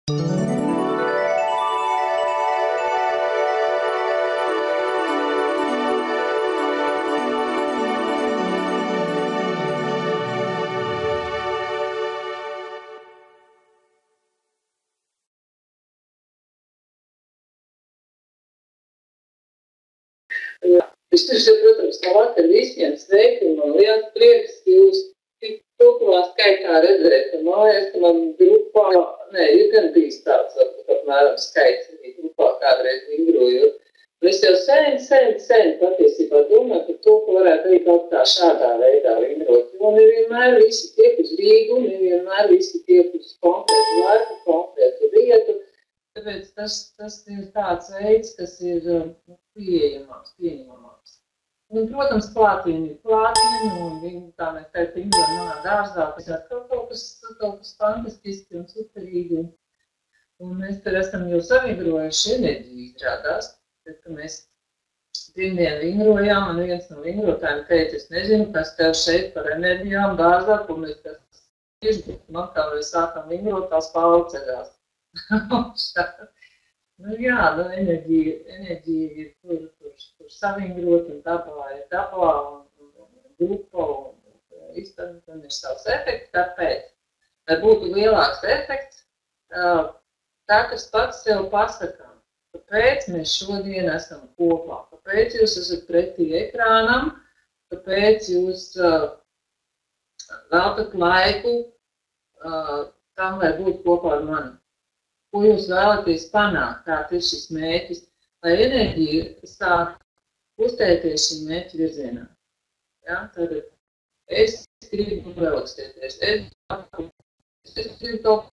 Vispirms, protams, labvakar visiem sveiki un man liels prieks jūs tik tupulā skaitā redzēt. Un mājās, ka man grupā, ir gan bijis tāds, apmēram skaits, arī grupā kādreiz vingrojot. Un es jau sen patiesībā domāju par to, ka varētu arī kaut kā šādā veidā vingrot. Jo nevienmēr visi tiek uz Rīgu, nevienmēr visi tiek uz konkrētu laiku, konkrētu vietu. Tāpēc tas ir tāds veids, kas ir pieņemamāks. Un, protams, klātieni ir klātieni, un viņi, tā mēs teicu, Ingrid manā dārzā, tas ir kaut kas fantastiski un superīgi. Un mēs tur esam jau savingrojuši enerģiju izrādās, tad, ka mēs pirmdien vingrojām, un viens no vingrotājiem teica, es nezinu, kas tev šeit par enerģijām dārzā, ko mēs tieši, man kā mēs sākam vingrot, tās pārceļās. Enerģija ir tur savingrot, un dabā ir dabā, un grupa, un izpēr, un ir savs efekts, tāpēc, lai būtu lielāks efekts, katrs pats sev pasakām, kāpēc mēs šodien esam kopā, kāpēc jūs esat pretī ekrānam, kāpēc jūs veltat laiku tam, lai būtu kopā ar mani. Ko jūs vēlaties panākt, kāds ir šis mērķis, lai enerģija sāk kustēties šī mērķa virzienā. Ja? Tad es gribu relaksēties, es gribu kaut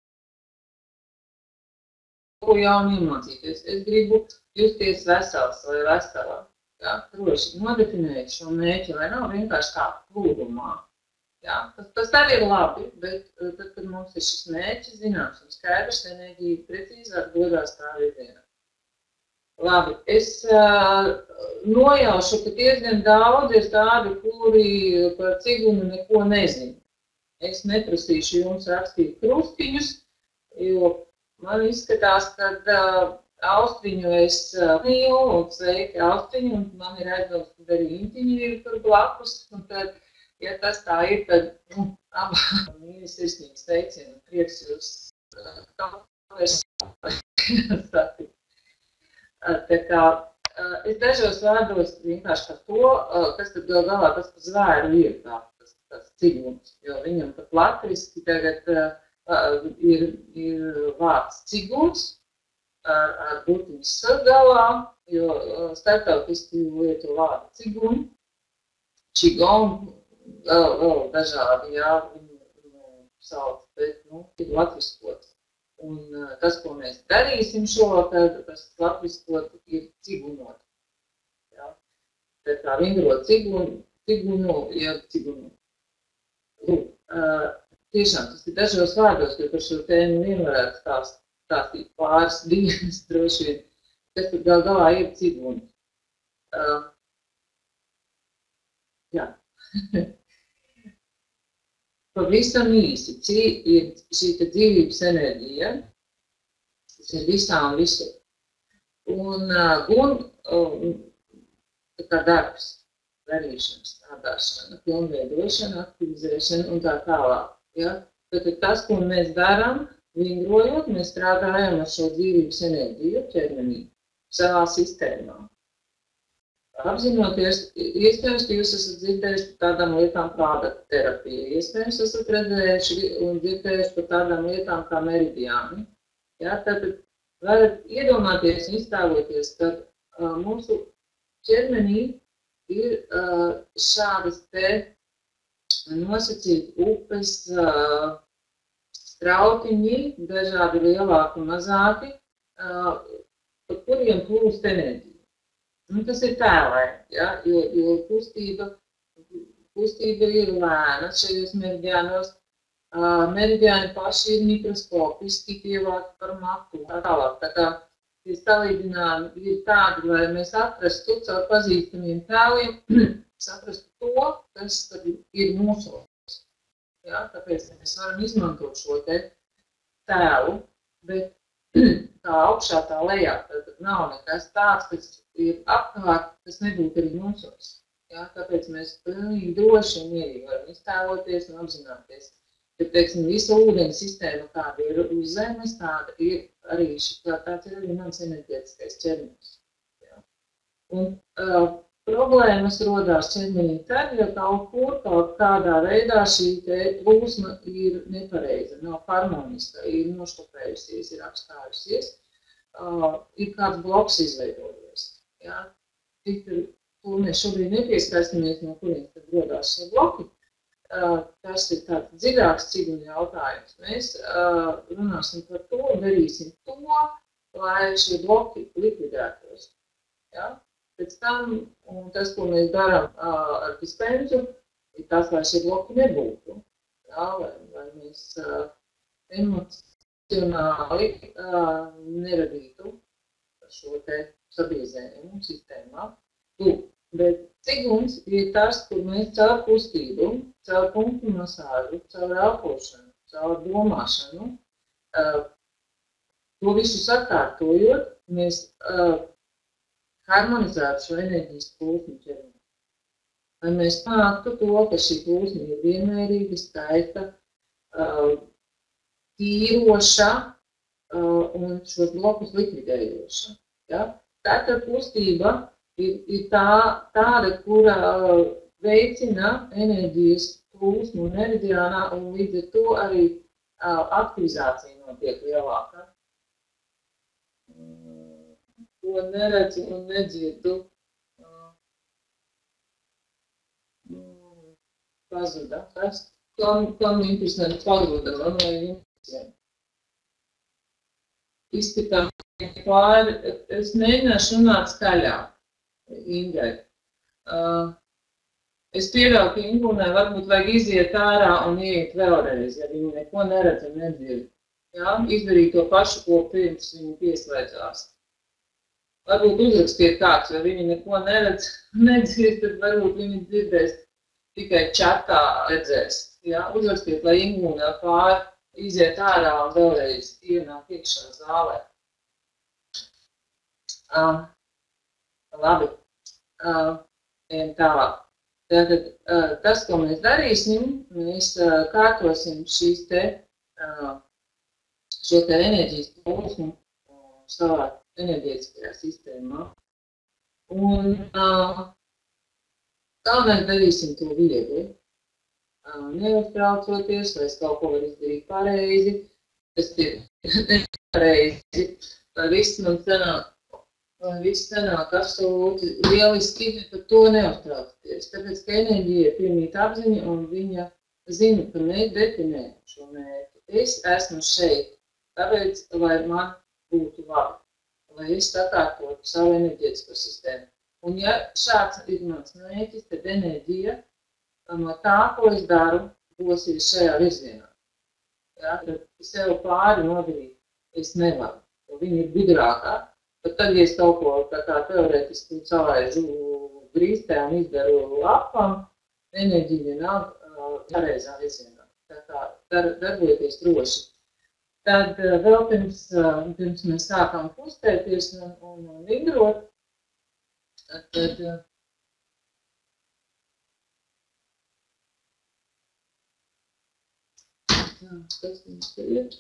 ko jaunu iemācīties, es gribu justies vesels vai veselā. Ja? Droši nodefinēt šo mērķi, lai nav vienkārši kā plūdumā. Jā, tas arī ir labi, bet tad, kad mums ir šis mērķis zināms un skaidrs, enerģija precīzāk dodās tā virzienā. Labi, es nojaušu, ka diezgan daudz ir tādi, kuri par cigunu neko nezinu. Es neprasīšu jums rakstīt krustiņus, jo man izskatās, ka austriņu es mīlu, un sveiki austriņu, un man ir aizdoms, ka arī intiņi ir tur blakus, un tad, ja tas tā ir, tad mīļi sirsnīgi sveicieni un prieks jūs satikt. Tā kā es dažos vārdos vienkārši par to, kas tad galā tas par zvēru ir tas ciguns, jo viņam pat latviski tagad ir vārds ciguns ar burtiņu s galā, jo starptautiski lieto vārdu ciguni, čigonu, vēl dažādi, jā, viņu sauc, bet, ir latviskot. Un tas, ko mēs darīsim šovakar, tas latviskot ir cigunot. Jā. Tā kā vingrot cigunu, ja cigunu. Tiešām, tas ir dažos vārdos, jo par šo tēmu nevarētu stāstīt pāris dienas droši vien, kas tad galā ir ciguni. Jā. Pavisam īsi, ir šī dzīvības enerģija, tas ir visām visur. Un tā kā darbs, darīšana, strādāšana, pilnveidošana, aktivizēšana un tā tālāk. Ja? Tad tas, ko mēs darām, vingrojot, mēs strādājam ar šo dzīvības enerģiju ķermenī, savā sistēmā. Apzinoties, iespējams, ka jūs esat dzirdējuši par tādām lietām kā terapija, iespējams, esat redzējuši un dzirdējuši par tādām lietām kā meridiāni. Ja, tad varat iedomāties un iztēloties, ka mūsu ķermenī ir šādas te nosacīti upes strautiņi, dažādi lielāki un mazāki, pa kuriem plūst enerģija. Un tas ir tēlēni, ja, jo kustība ir lēna šajos meridiānos. Meridiāni paši ir mikroskopiski pievākti par matu. Tālāk, tā kā tie salīdzinājumi ir tādi, lai mēs atrastu caur pazīstamiem tēliem, saprastu to, kas tad ir mūsos. Ja, tāpēc mēs varam izmantot šo te tēlu, bet tā augšā, tā lejā. Tad nav nekas tāds, kas ir apkārt, kas nebūtu arī mūsos. Ja? Tāpēc mēs pilnīgi droši un mierīgi varam iztēloties un apzināties. Bet, teiksim, visa ūdens sistēma, kāda ir uz zemes, tāda ir arī tāds ir arī mans enerģētiskais ķermenis. Ja? Un problēmas rodās ķermenī tad, ja kaut kādā veidā šī plūsma ir nepareiza, nav harmoniska, ir noštopējusies, ir apstājusies, ir kāds bloks izveidojies. Ja? To mēs šobrīd nepieskarsimies, no kuriem tad rodās šie bloki. Tas ir tāds dziļāks ciguma jautājums. Mēs runāsim par to, darīsim to, lai šie bloki likvidētos. Ja? Pēc tam, un tas, ko mēs darām ar dispensu, ir tas, lai šie bloki nebūtu. Ja? Lai mēs emocionāli neradītu šo te sabiezējumu sistēmā. Bet cigums ir tas, kur mēs caur kustību, caur punktu masāžu, caur elpošanu, caur domāšanu, to visu sakārtojot, mēs harmonizētu šo enerģijas plūsmu ķermenī. Lai mēs panāktu to, ka šī plūsma ir vienmērīga, skaista, tīroša un šos blokus likvidējoša. Ja? Tātad kustība ir tāda, kura veicina enerģijas plūsmu un meridiānā, un līdz ar to arī aktivizācija notiek lielāka. Ko neredzu un nedzirdu, pazuda. Tas, kam interesanti pazuda, man vai jums. Izskatām pāri, es mēģināšu runāt skaļāk. Ingai. Es pieļauju, ka Ingūnai varbūt vajag iziet ārā un ieiet vēlreiz, ja viņa neko neredz un nedzird. Ja? Izdarīt to pašu, ko pirms viņa pieslēdzās. Varbūt uzrakstiet kāds, ja viņa neko neredz, nedzird, tad varbūt viņa dzirdēs tikai čatā redzēs. Ja? Uzrakstiet, lai Ingūnai pāri iziet ārā un vēlreiz ienāk iekšā zālē. Labi. Tālāk. Tātad, tas, ko mēs darīsim, mēs kārtosim šīs šo te enerģijas plūsmu savā enerģētiskajā sistēmā. Un kā mēs darīsim to viegli? Neuztraucoties, vai es kaut ko varu izdarīt pareizi, tas ir nepareizi, vai viss sanāk absolūti lieliski, par to neuztraucoties. Tāpēc, ka enerģija ir pilnīga apziņa un viņa zina, ka nedefinē šo mērķi. Es esmu šeit, tāpēc, lai man būtu labi, lai es sakārtotu savu enerģētisko sistēmu. Un ja šāds ir mans mērķis, tad enerģija no tā, ko es daru, dosies šajā virzienā. Ja, tad sev pāri nodarīt es nevaru, jo viņa ir gudrākā. Pat tad, ja es kaut ko tā teorētiski salaižu grīstē un izdaru lapām, enerģija nav pareizā virzienā. Tā kā darbojieties droši. Tad vēl pirms mēs sākām kustēties un vingrot, tad kas mums ir?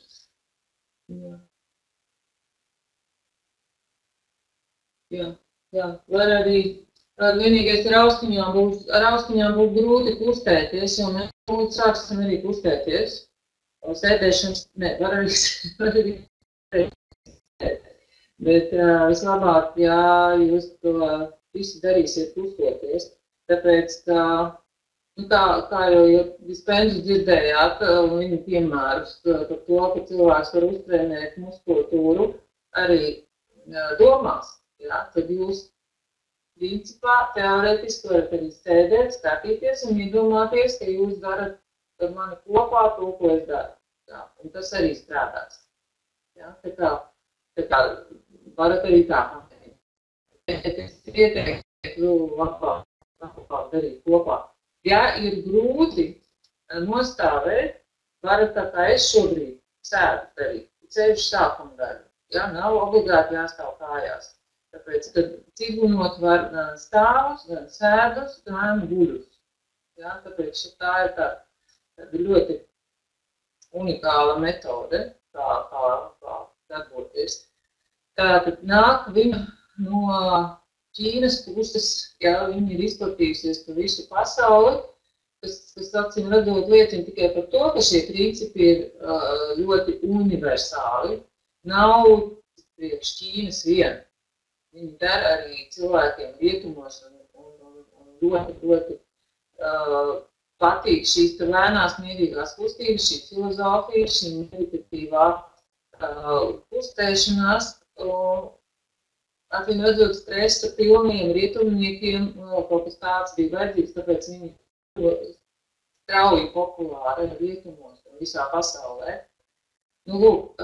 Jā, var arī, vienīgais ar austiņām būs grūti kustēties, jo mēs sāksim arī kustēties. Sēdēšanas, ne, var arī kustēties. Bet vislabāk, ja jūs to visu darīsiet kustoties, tāpēc, kā jau dispensu dzirdējāt, viņu piemērus par to, ka cilvēks var uztrenēt muskulatūru arī domās. Ja, tad jūs, principā, teorētiski varat arī sēdēt, skatīties un iedomāties, ka jūs darat ar mani kopā to, ko es daru. Ja, un tas arī strādās. Ja, tā kā varat arī tā. Es ieteiktu labāk darīt kopā. Ja ir grūti nostāvēt, varat tā kā es šobrīd sēdu darīt, ceļš sākumu daru. Ja, nav obligāti jāstāv kājās. Tāpēc, kad cigunot var gan stāvus, gan sēdus, gan guļus. Ja, tāpēc tā ir tāda ļoti unikāla metode, kā darboties. Tātad nāk viņa no Ķīnas puses, ja viņa ir izplatījusies pa visu pasauli, kas acīm redzot liecina tikai par to, ka šie principi ir ļoti universāli. Nav priekš Ķīnas vien. Viņi der arī cilvēkiem rietumos un ļoti patīk šīs lēnās mierīgās kustības, šī filozofija, šī meditatīvā kustēšanās. Acīm redzot, stresa pilniem rietumniekiem kaut kas tāds bija vajadzīgs, tāpēc viņi strauji populāri rietumos un visā pasaulē. Nu, lūk,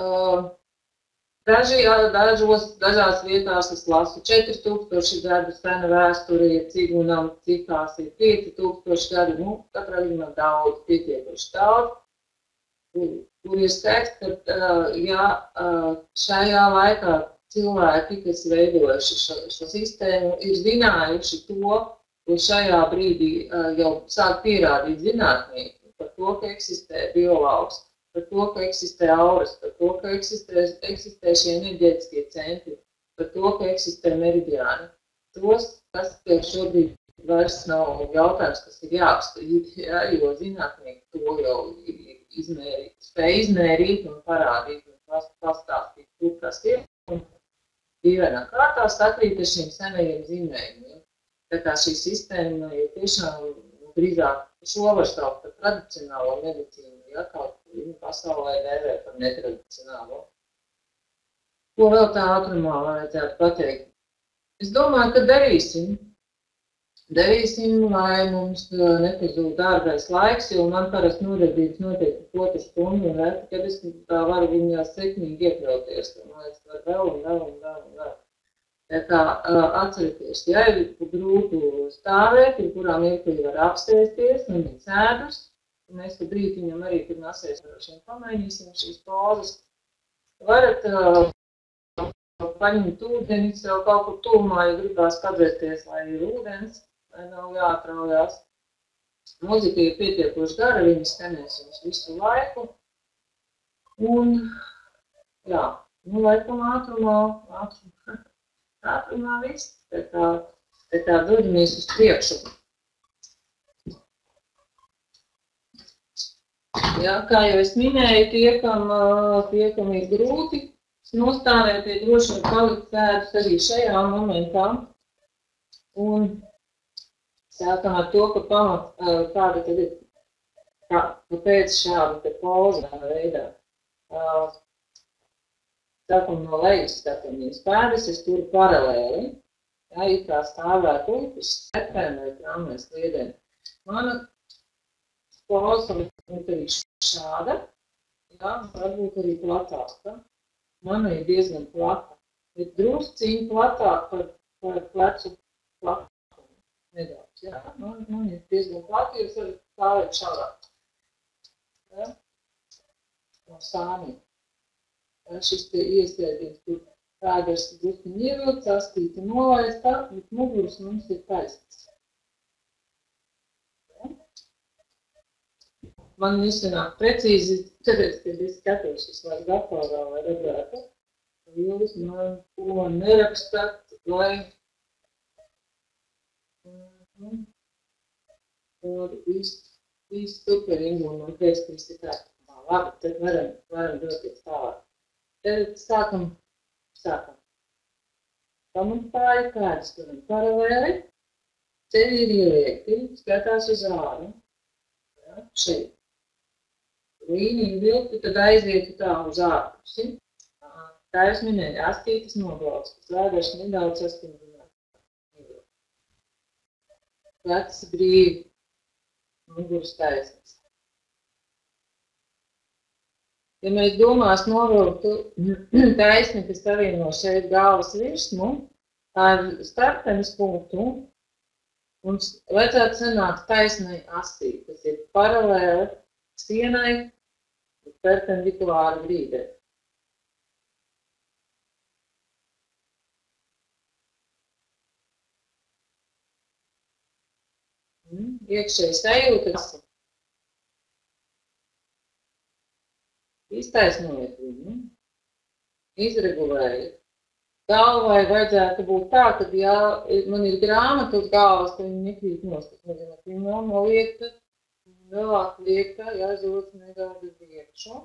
dažās vietās es lasu 4000 gadu sena vēsture, ja cigunam citās ir 5000 gadu, nu, katrā gadījumā daudz, pietiekoši daudz, kur ir teikts, ka ja šajā laikā cilvēki, kas veidojuši šo sistēmu, ir zinājuši to, ko šajā brīdī jau sāk pierādīt zinātnieki par to, ka eksistē biolauks, par to, ka eksistē auras, par to, ka eksistē šie enerģētiskie centri, par to, ka eksistē meridiāni. Tos, kas šobrīd vairs nav jautājums, kas ir jāapstrīd, ja, jo zinātnieki to jau spēj izmērīt un parādīt un pastāstīt, kur tas ir. Dīvainā kārtā sakrīt ar šiem senajiem zīmējumiem. Tā kā šī sistēma ir tiešām drīzāk šo var saukt par tradicionālo medicīnu, ja kaut ko pasaulē dēvē par netradicionālo. Ko vēl tā ātrumā vajadzētu pateikt? Es domāju, ka darīsim. Darīsim, lai mums nepazūd dārgais laiks, jo man parasti noredības notiek par 1 stundu, un reti, kad es tā varu viņās sekmīgi iekļauties, un es varu vēl. Tā kā atcerieties, ja ir grūti stāvēt, ir kurā mirklī var apsēsties, un ir sēdus, un mēs tad brītiņam arī, kad nasēs pamainīsim šīs pozas. Varat paņemt ūdeni, sev kaut kur tūmā, ja gribās padzerties, lai ir ūdens, lai nav jāatraujās. Mūzika ir pietiekoši gara, viņi skanēs jums visu laiku. Un, jā, nu laikam ātrumā viss, tā kā dodamies uz priekšu. Jā, kā jau es minēju, tie, kam ir grūti nostāvēt, tie droši var palikt sēdus arī šajā momentā. Un sākam ar to, ka kāda tad ir, pēc šāda te poza veidā. Sākam no lejas, skatām viņas pēdas, es turu paralēli. Jā, it kā stāvētu upes, stepēm vai tramvai sliedēm. Mana poza ir arī šāda, jā, varbūt arī platāka. Mana ir diezgan plata. Ir drusciņi platāk par plecu platu. Nedaudz, jā. Man ir diezgan plati, jūs varat stāvēt šādāk. Ja? No sāniem. Ja, šis te iesēdiens, kur pēders drusciņi ievilkt, sastīti nolaistā, bet muguras mums ir taisnīgs. Ja? Man nesanāk precīzi, tāpēc, kad es skatos uz vairs datorā, lai redzētu, jūs man ko nerakstat, lai viss superīgi un pēcpēc ir tā. Labi, tad varam doties tālāk. Tad sākam. Pamatāju kādas turam paralēli. Ceļi ir ieliekti, skatās uz āru. Ja, šeit. Līniju vilkti, tad aizietu tā uz ārpusi. Tā es minēju, astītas nobalsts, slēdēs nedaudz sastināt. Plecs brīvi, muguras taisnas. Ja mēs domās novilktu taisni, kas savieno šeit galvas virsmu, tā ir startenes punktu, un vajadzētu sanākt taisnai asī, kas ir paralēli sienai un perpendikulāri grīdē. Iekšēji sajūtas. Iztaisnojiet viņu. Izregulējiet. Galvai vajadzētu būt tā, ka, ja man ir grāmata uz galvas, tad viņi nekrīt nost. Tas nozīmē, ka viņi nav noliekta, vēlāk liekta, jāizlūdz negādi priekšu.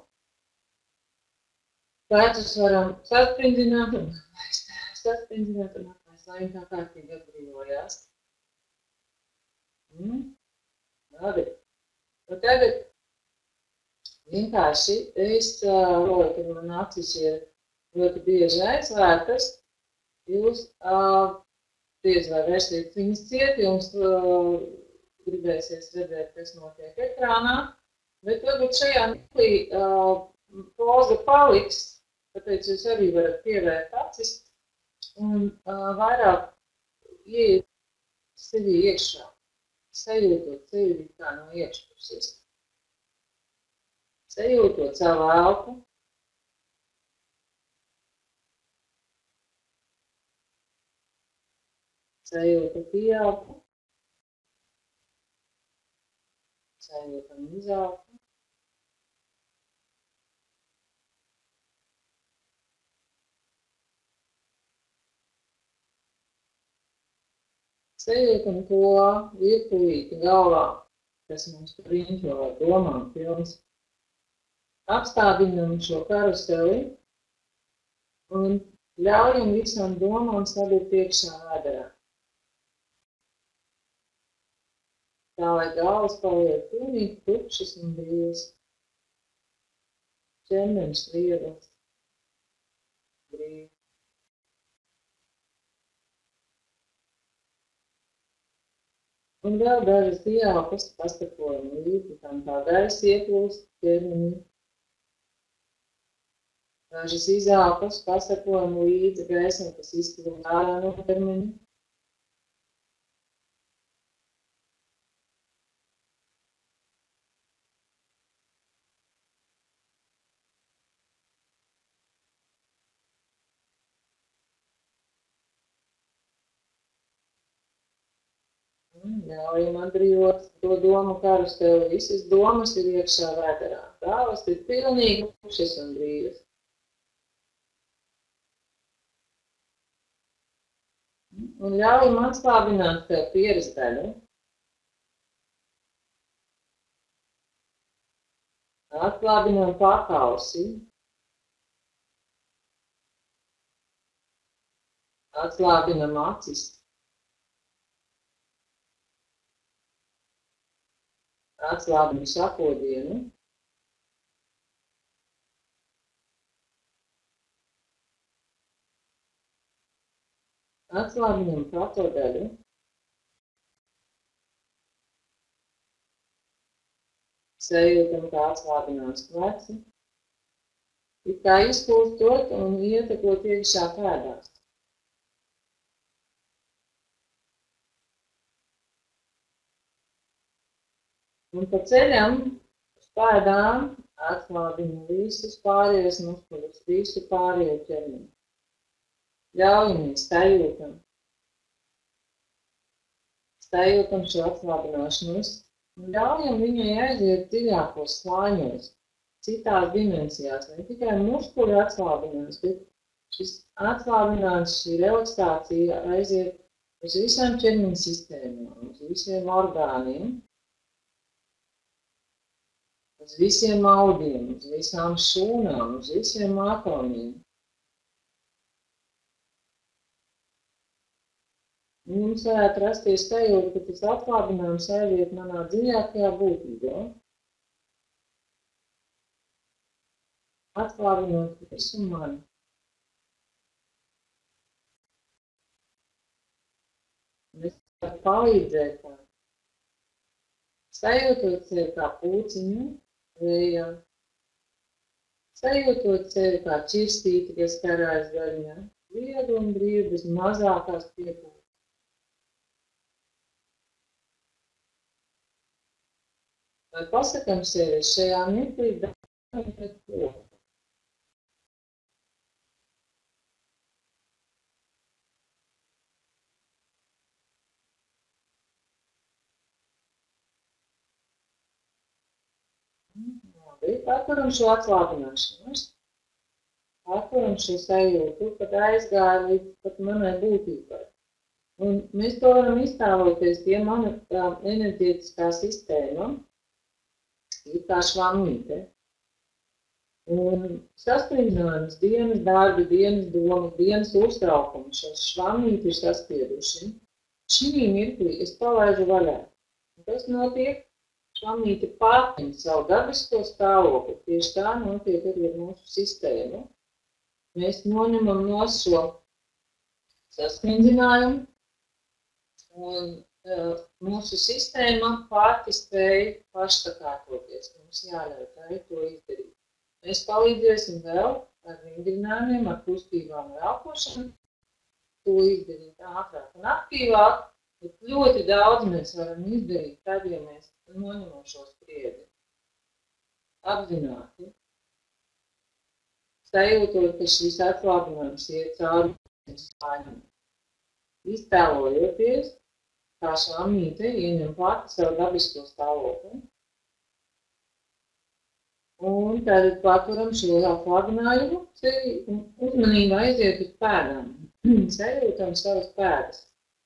Pēcus varam saspringzināt un atmēs, lai viņi tā kārtīgi atbrīvojās. Labi. Un tagad vienkārši es roju, kad man acis ir ļoti bieži aizvērtas, jūs diez vai vērsiet viņas ciet, jums gribēsies redzēt, kas notiek ekrānā, bet varbūt šajā mirklī poza paliks, tāpēc jūs arī varat pievērt acis un vairāk ieiet sevi iekšā, sajūtot sevi kā no iekšpuses, sajūtot savu elpu, sajūtot ieelpu, sajūtam izelpu. Sajūtam to virpulīti galvā, kas mums riņķo ar domām pilns. Apstādinam šo karuseli un ļaujam visām domām sabirt iekšā vēderā. Tā, lai galvas paliek pilnīgi tukšas un brīvas. Ķermenis viegls, brīvs. Un vēl dažas ieelpas pastakojam līdzi, tam tā gaisa ieplūst ķermenī. Dažas izelpas pastakojam līdzi gaisam, kas izplūst ārā no ķermeņa. Ļaujam atbrīvot to domu karusteli. Visas domas ir iekšā vēderā. Galvas ir pilnīgi tukšas un brīvas. Un ļaujam atslābināt tev pieres daļu. Atslābinām pakausi. Atslābinām acis. Atslābinām sakodienu. Atslābinām plato daļu. Sajūtam, kā atslābinās pleci. It kā izpūstot un ietekot iekšā pēdās. Un pa ceļam uz pēdām atslābinam visus pārējos muskuļus, visu pārējo ķermeni. Ļaujamies, sajūtam. Sajūtam šo atslābināšanos un ļaujam viņai aiziet dziļākos slāņos, citās dimensijās. Ne tikai muskuļi atslābinās, bet šis atslābinājums, šī relaksācija aiziet uz visām ķermeņa sistēmām, uz visiem orgāniem. Uz visiem audiem, uz visām šūnām, uz visiem atomiem. Un jums varētu rasties sajūta, ka tas atslābinājums aiziet manā dziļākajā būtībā. Atslābinot visu mani. Un es varu palīdzēt tā. Sajūtot sevi kā pūciņu, vējā. Sajūtot sevi kā čirstīti, kas karājas gaļņā. Viegli un brīvi, bez mazākās piepūles. Vai pasakam sevi šajā mirklī daram pret ko? Paturam šo atslābināšanos, paturam šo sajūtu, kad aizgāja līdz pat manai būtībai. Un mēs to varam iztēloties, ja mana enerģētiskā sistēma ir kā švammīte. Un saspringzinājums, dienas darbi, dienas domas, dienas uztraukumi, šos švammīti ir saspieduši. Šī mirklī es palaidu vaļā. Un kas notiek? Švammīte pārņem savu dabisko stāvokli. Tieši tā notiek arī ar mūsu sistēmu. Mēs noņemam no šo sasprindzinājumu. Un mūsu sistēma pati spēja pašsakārtoties. Mums jāļauj tai to izdarīt. Mēs palīdzēsim vēl ar vingrinājumiem, ar kustībām un elpošanu. To izdarīt ātrāk un aktīvāk, bet ļoti daudz mēs varam izdarīt tad, ja mēs noņemam šo spriedzi. Apzināti. Sajūtot, ka šis atslābinājums iet cauri spāņam. Iztēlojoties, kā švammīte ieņem pati savu dabisko stāvokli. Un tad paturam šo atslābinājumu un uzmanību aiziet uz pēdām. Sajūtam savas pēdas.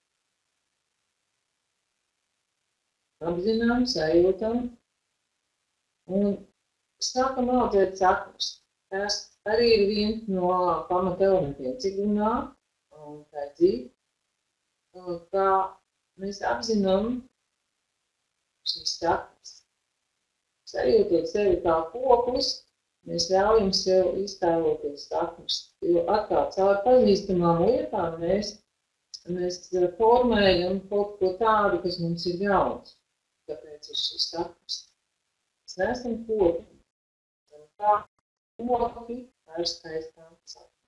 Apzinām, sajūtam un sākam audzēt saknes. Tas arī ir viens no pamatelementiem cigunā un tā dzīve, kā mēs apzinām šīs saknes. Sajūtot sevi kā kokus, mēs ļaujam sev iztēloties saknes. Jo atkal caur pazīstamām lietām mēs formējam kaut ko tādu, kas mums ir jauns. Tāpēc ir šīs saknes. Mēs neesam koki. Tā koki ir skaistām saknes.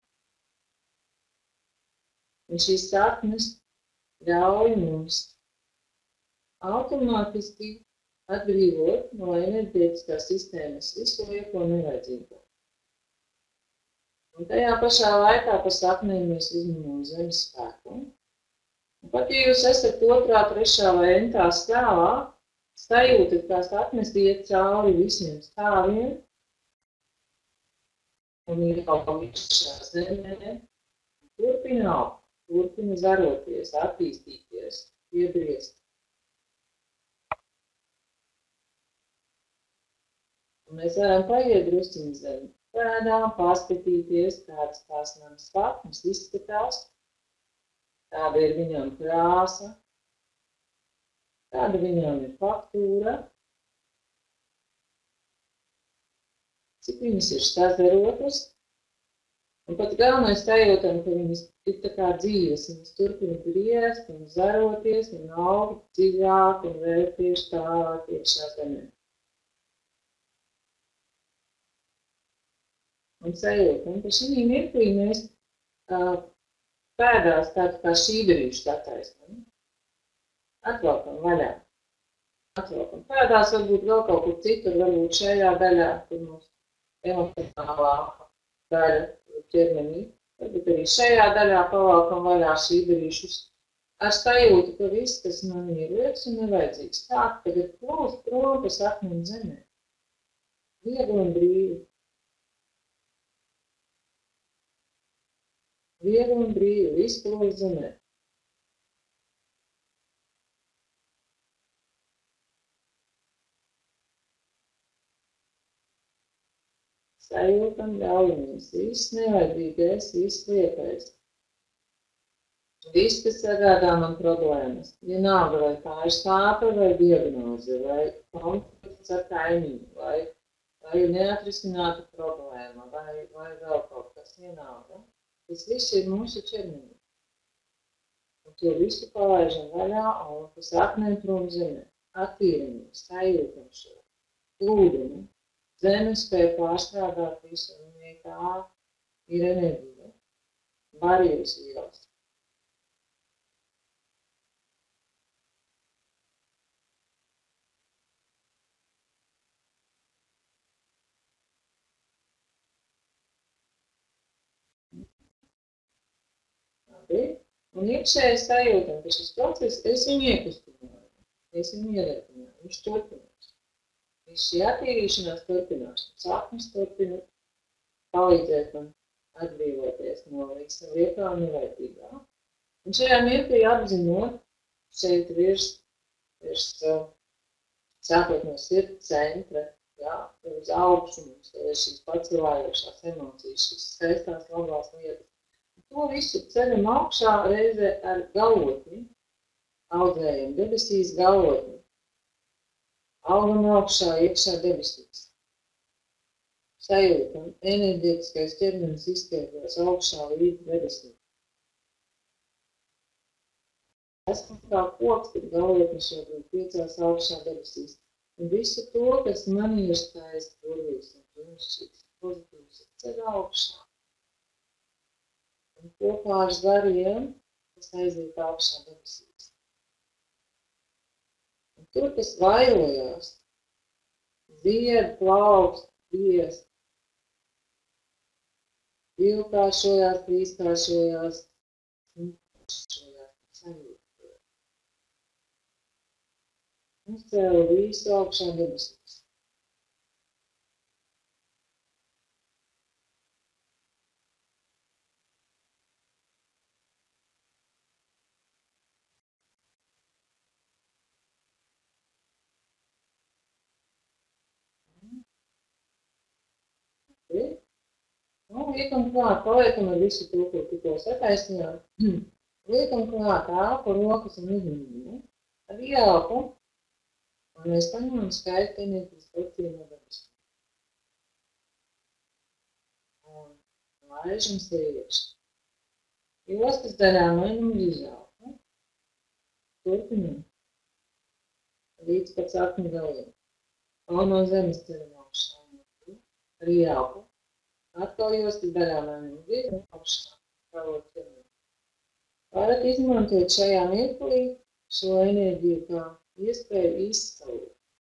Un šīs saknes ļauj mums automātiski atbrīvot no enerģētiskās sistēmas visu lieko nevajadzīgo. Un tajā pašā laikā pa saknēm mēs uzņemam zemes spēku. Un pat ja jūs esat 2., 3. vai 9. stāvā, sajūtat, kā saknes iet cauri visiem stāviem un ir kaut kā višķā zemē, turpina augt, turpina zaroties, attīstīties, iebriest. Un mēs varam paiet drusciņi zem pēdām, paskatīties, kādas tās manas saknes izskatās, kāda ir viņām krāsa, kāda viņām ir faktūra, cik viņas ir sazarotas. Un pat galvenais sajūtam, ka viņas ir tā kā dzīves, viņas turpina griezt un zaroties un augt dziļāk un vēl tieši tālāk iekšā zemē. Un sajūtam, ka šī mirklī mēs pēdās tādu kā šīberīšus attaisnam. Atvelkam vaļā. Atvelkam. Pēdās varbūt vēl kaut kur citur, varbūt šajā daļā, kur mums emocionālā daļa ķermenī. Varbūt arī šajā daļā pavalkam vaļā šīberīšus. Ar sajūtu, ka viss, kas man ir liekas un nevajadzīgs. Tā, tagad plūst prom pa saknēm zemē. Viegli un brīvi. Viegli un brīvi, viss plūst zemē. Sajūtam, ļaujamies, viss nevajadzīgais, viss liekais. Viss, kas sagādā man problēmas. Vienalga, vai tā ir sāpe, vai diagnoze, vai konflikts ar kaimiņu, vai neatrisināta problēma, vai vēl kaut kas vienalga. Tas viss ir mūsu ķermenī. Un to visu palaižam vaļā un pa saknēm prom zemē. Attīramies, sajūtam šo plūdumu. Zeme spēja pārstrādāt visu, un ja tā ir enerģija. Barības vielas. Un iekšēji sajūtam, ka šis process, es viņu iekustināju, es viņu iedarbināju, viņš turpinās. Šī attīrīšanās turpinās. Sākums turpina palīdzēt man atbrīvoties no visam lietām nevajadzīgām. Un šajā mirklī apzinot šeit virs sākot no sirds centra, jā, uz augšu mums ir šīs pacelājošās emocijas, šīs skaistās labās lietas. To visu ceļam augšā reizē ar galotni, audzējam debesīs galotni. Augam augšā iekšā debesīs. Sajūtam, enerģētiskais ķermenis izstiepjas augšā līdz debesīm. Esmu kā koks, kad galotni šobrīd piecās augšā debesīs. Un visu to, kas man ir skaisti, burvīgs un brīnišķīgs, pozitīvs, ceļ augšā. Un kopā ar zariem, kas aiziet augšā debesīs. Un tur, kas vairojās, zied, plaukst, biest, divkāršojās, trīskāršojās, simtkāršojās, sajūt. Uzcēlu visu augšā debesīs. Liekam klāt, paliekam ar visu to, ko tikko sataisījām. Liekam klāt elpu, rokas un uzmanību. Ar ieelpu. Un mēs paņemam skaitu enerģijas porciju no debesīm. Un laižam sievieši. Jostas daļā mainam uz izelpu. Turpinam. Līdz pat sakņu galiem. Un no zemes ceļam augšā. Ar ielpu. Atkal jostas daļā mainam uz izelpu augšā. Kalot ķermeni. Varat izmantot šajā mirklī šo enerģiju kā iespēju izskaut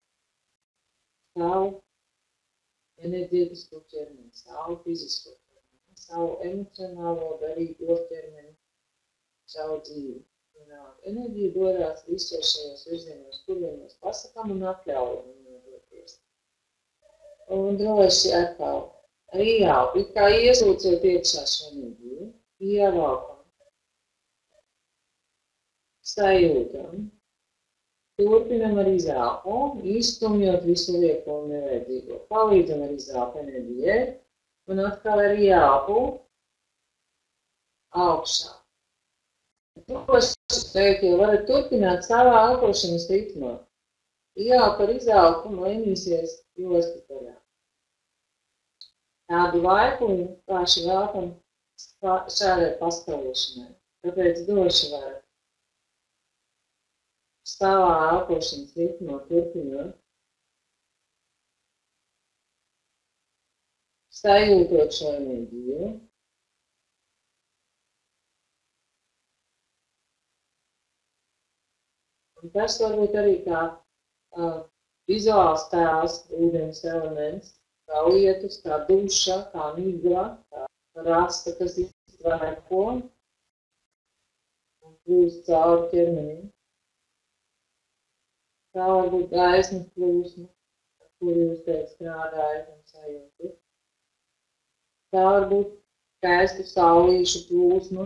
savu enerģētisko ķermeni, savu fizisko ķermeni, savu emocionālo garīgo ķermeni, savu dzīvi. Enerģija dodās visos šajos virzienos, kuriem mēs pasakām un atļaujam viņu doties. Un droši atkal ar ieelpu, it kā iesūcot iekšā šo enerģiju, ievelkam, sajūtam. Turpinam ar izelpu, izstumjot visu lieko un nevajadzīgo. Palīdzam ar izelpu enerģijai un atkal ar ieelpu augšā. Šeit jau varat turpināt savā elpošanas ritmā. Ieelpa ar izelpu mainīsies jostas daļā. Tādu laiku vienkārši veltam šādai pastāvošanai. Tāpēc došu varat. Savā elpošanas ritmā turpinot, sajūtot šo enerģiju. Un tas varbūt arī kā vizuāls tēls, ūdens elements, kā lietus, kā duša, kā migla, kā rasta, kas iztvēko un plūst cauri ķermenim. Tā varbūt gaismas plūsma, ar kuru jūs teikt strādājat un sajūtat. Tā varbūt skaistu saulīšu plūsma.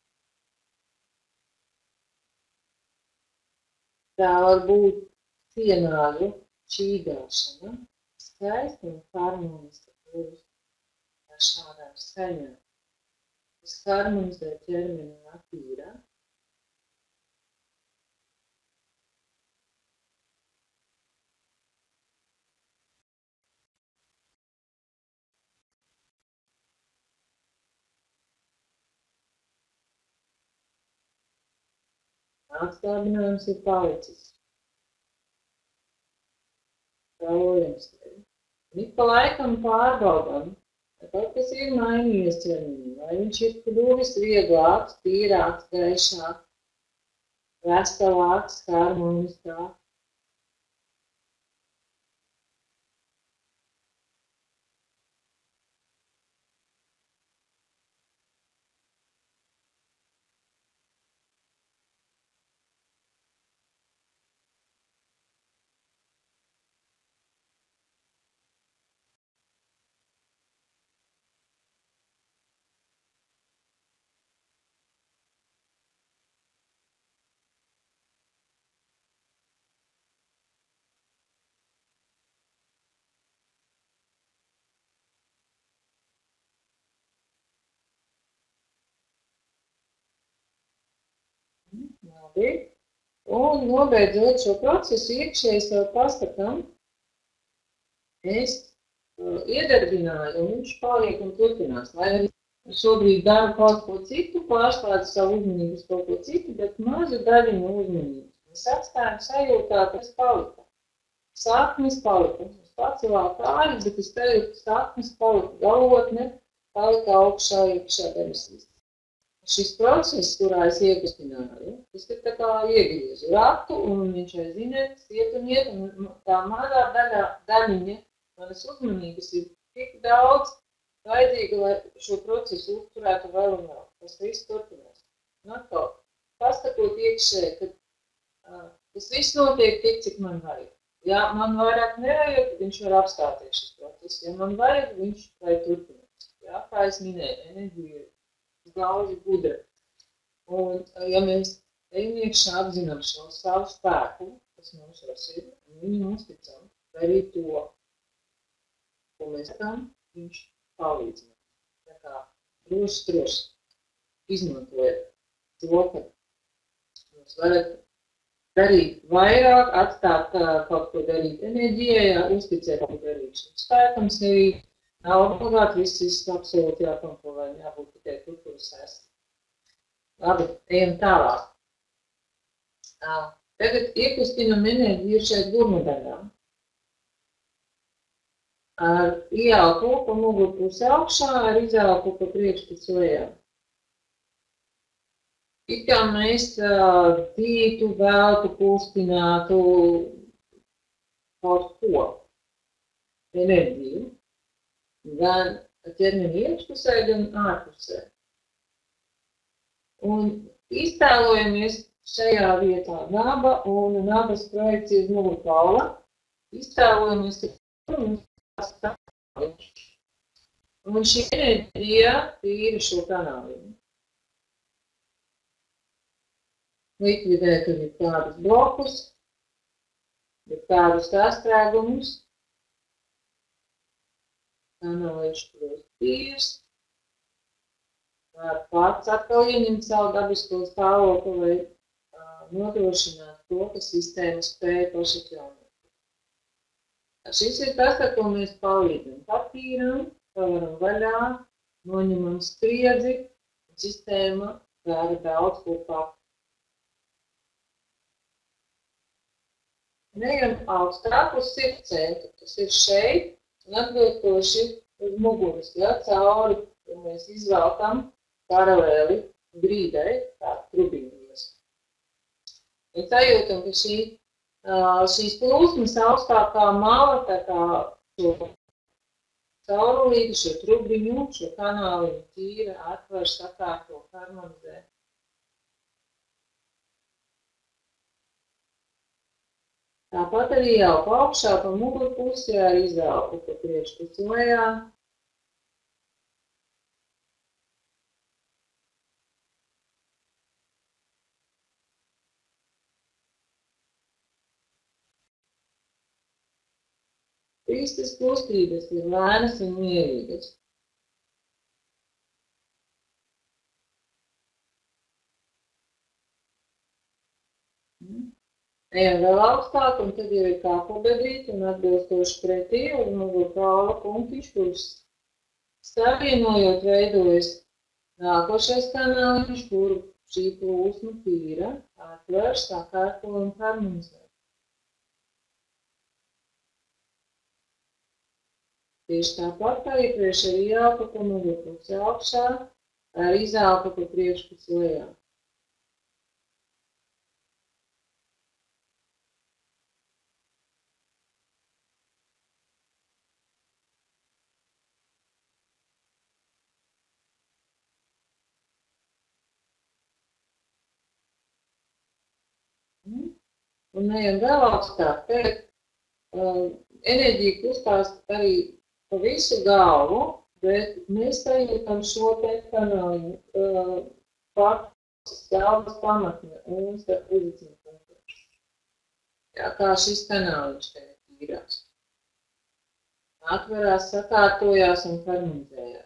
Tā varbūt sienāju čīgāšana, skaista un harmoniska plūsma ar šādām skaņām, kas harmonizē ķermeni un attīrā. Atslābinājums ir palicis. Galvojams tevi. Ik pa laikam pārbaudam, vai kaut kas ir mainījies ķermenī, vai viņš ir kļuvis vieglāks, tīrāks, gaišāks, veselāks, harmoniskāks. Labi. Un nobeidzot šo procesu iekšēji sev paskatam, es iedarbināju, un viņš paliek un turpinās. Lai arī šobrīd daru kaut ko citu, pārslēdzu savu uzmanību uz kaut ko citu, bet mazu daļiņu uzmanības. Es atstāju sajūtā, ka es paliku. Saknes palika. Es pacēlāju kājas, bet es teiktu, ka saknes palika galotne, palika augšā iekšā debesīs. Šis process, kurā es iekustināju, tas ir tā kā iegriezu ratu, un viņš aiziet, iet, un tā mazā daļiņa manas uzmanības ir tik daudz vajadzīga, lai šo procesu uzturētu vēl un vēl. Tas viss turpinās. Un atkal, paskatot iekšēji, ka tas viss notiek tik, cik man vajag. Ja man vairāk nevajag, viņš var apstāties šis process. Ja man vajag, viņš vai turpinās. Ja, kā es minēju, enerģija ir daudz gudra. Un, ja mēs ejam iekšā apzinām šo savu spēku, kas mums ir, un viņu uzticam, arī to, ko mēs tam, viņš palīdz mums. Tā kā droši izmantojot to, ka mums varat darīt vairāk, atstāt kaut ko darīt enerģijai, uzticēt, ko darīt šim spēkam sevī. Nav obligāti viss absolūti jākontrolē, jābūt tikai tur, kur es esmu. Labi, ejam tālāk. Tagad iekustinam enerģiju šeit gurnudaļā. Ar ieelpu pa mugurpusi augšā, ar izelpu pa priekšpusi lejā. It kā mēs dītu, veltu, kustinātu kaut ko enerģiju. Gan ķermeni iekšpusē, gan ārpusē. Un iztēlojamies šajā vietā naba un nabas projekcija uz mugurkaula. Iztēlojamies, ka mums kanāliņš. Un šī enerģija tīra šo kanāliņu. Likvidē, kad ir kādus blokus, ir kādus sastrēgumus. Kanāliņš kļūst tīrs. Pats atkal ieņem savu dabisko stāvokli, lai nodrošinātu to, ka sistēma spēja pašatjaunot. Šis ir tas, ar ko mēs palīdzam. Patīram, pavaram vaļā, noņemam spriedzi, un sistēma dara daudz kopā. Nejam augstāk uz sirds centru, tas ir šeit. Un atbilstoši uz muguras, ja, cauri, ja mēs izvelkam paralēli grīdai, tā trubiņos. Un sajūtam, ka šīs plūsmas augstākā mala, tā kā šo caurulīti, šo trubiņu, šo kanāliņu tīra, atver, sakārto, harmonizē. Tāpat arī elpu augšā pa mugurpusi, ar izelpu pa priekšpusi lejā. Visas kustības ir lēnas un mierīgas. Ejam vēl augstāk, un tad jau ir kāpobedrīt un atbilstoši pretī uz mugurkaula punktiņš, kurus savienojot veidojas nākošais kanāliņš, kuru šī plūsma tīra, atver, sakārto un harmonizē. Tieši tāpat kā iepriekš ar ieelpu pa mugurpusi augšā, ar izelpu pa priekšpusi lejā. Un ejam vēl augstāk. Tagad enerģija kustās arī pa visu galvu, bet mēs sajūtam šo te kanāliņu galvas pamatne un starp uzicinu punktu. Jā, kā šis kanāliņš tagad tīrās. Atverās, sakārtojās un harmonizējās.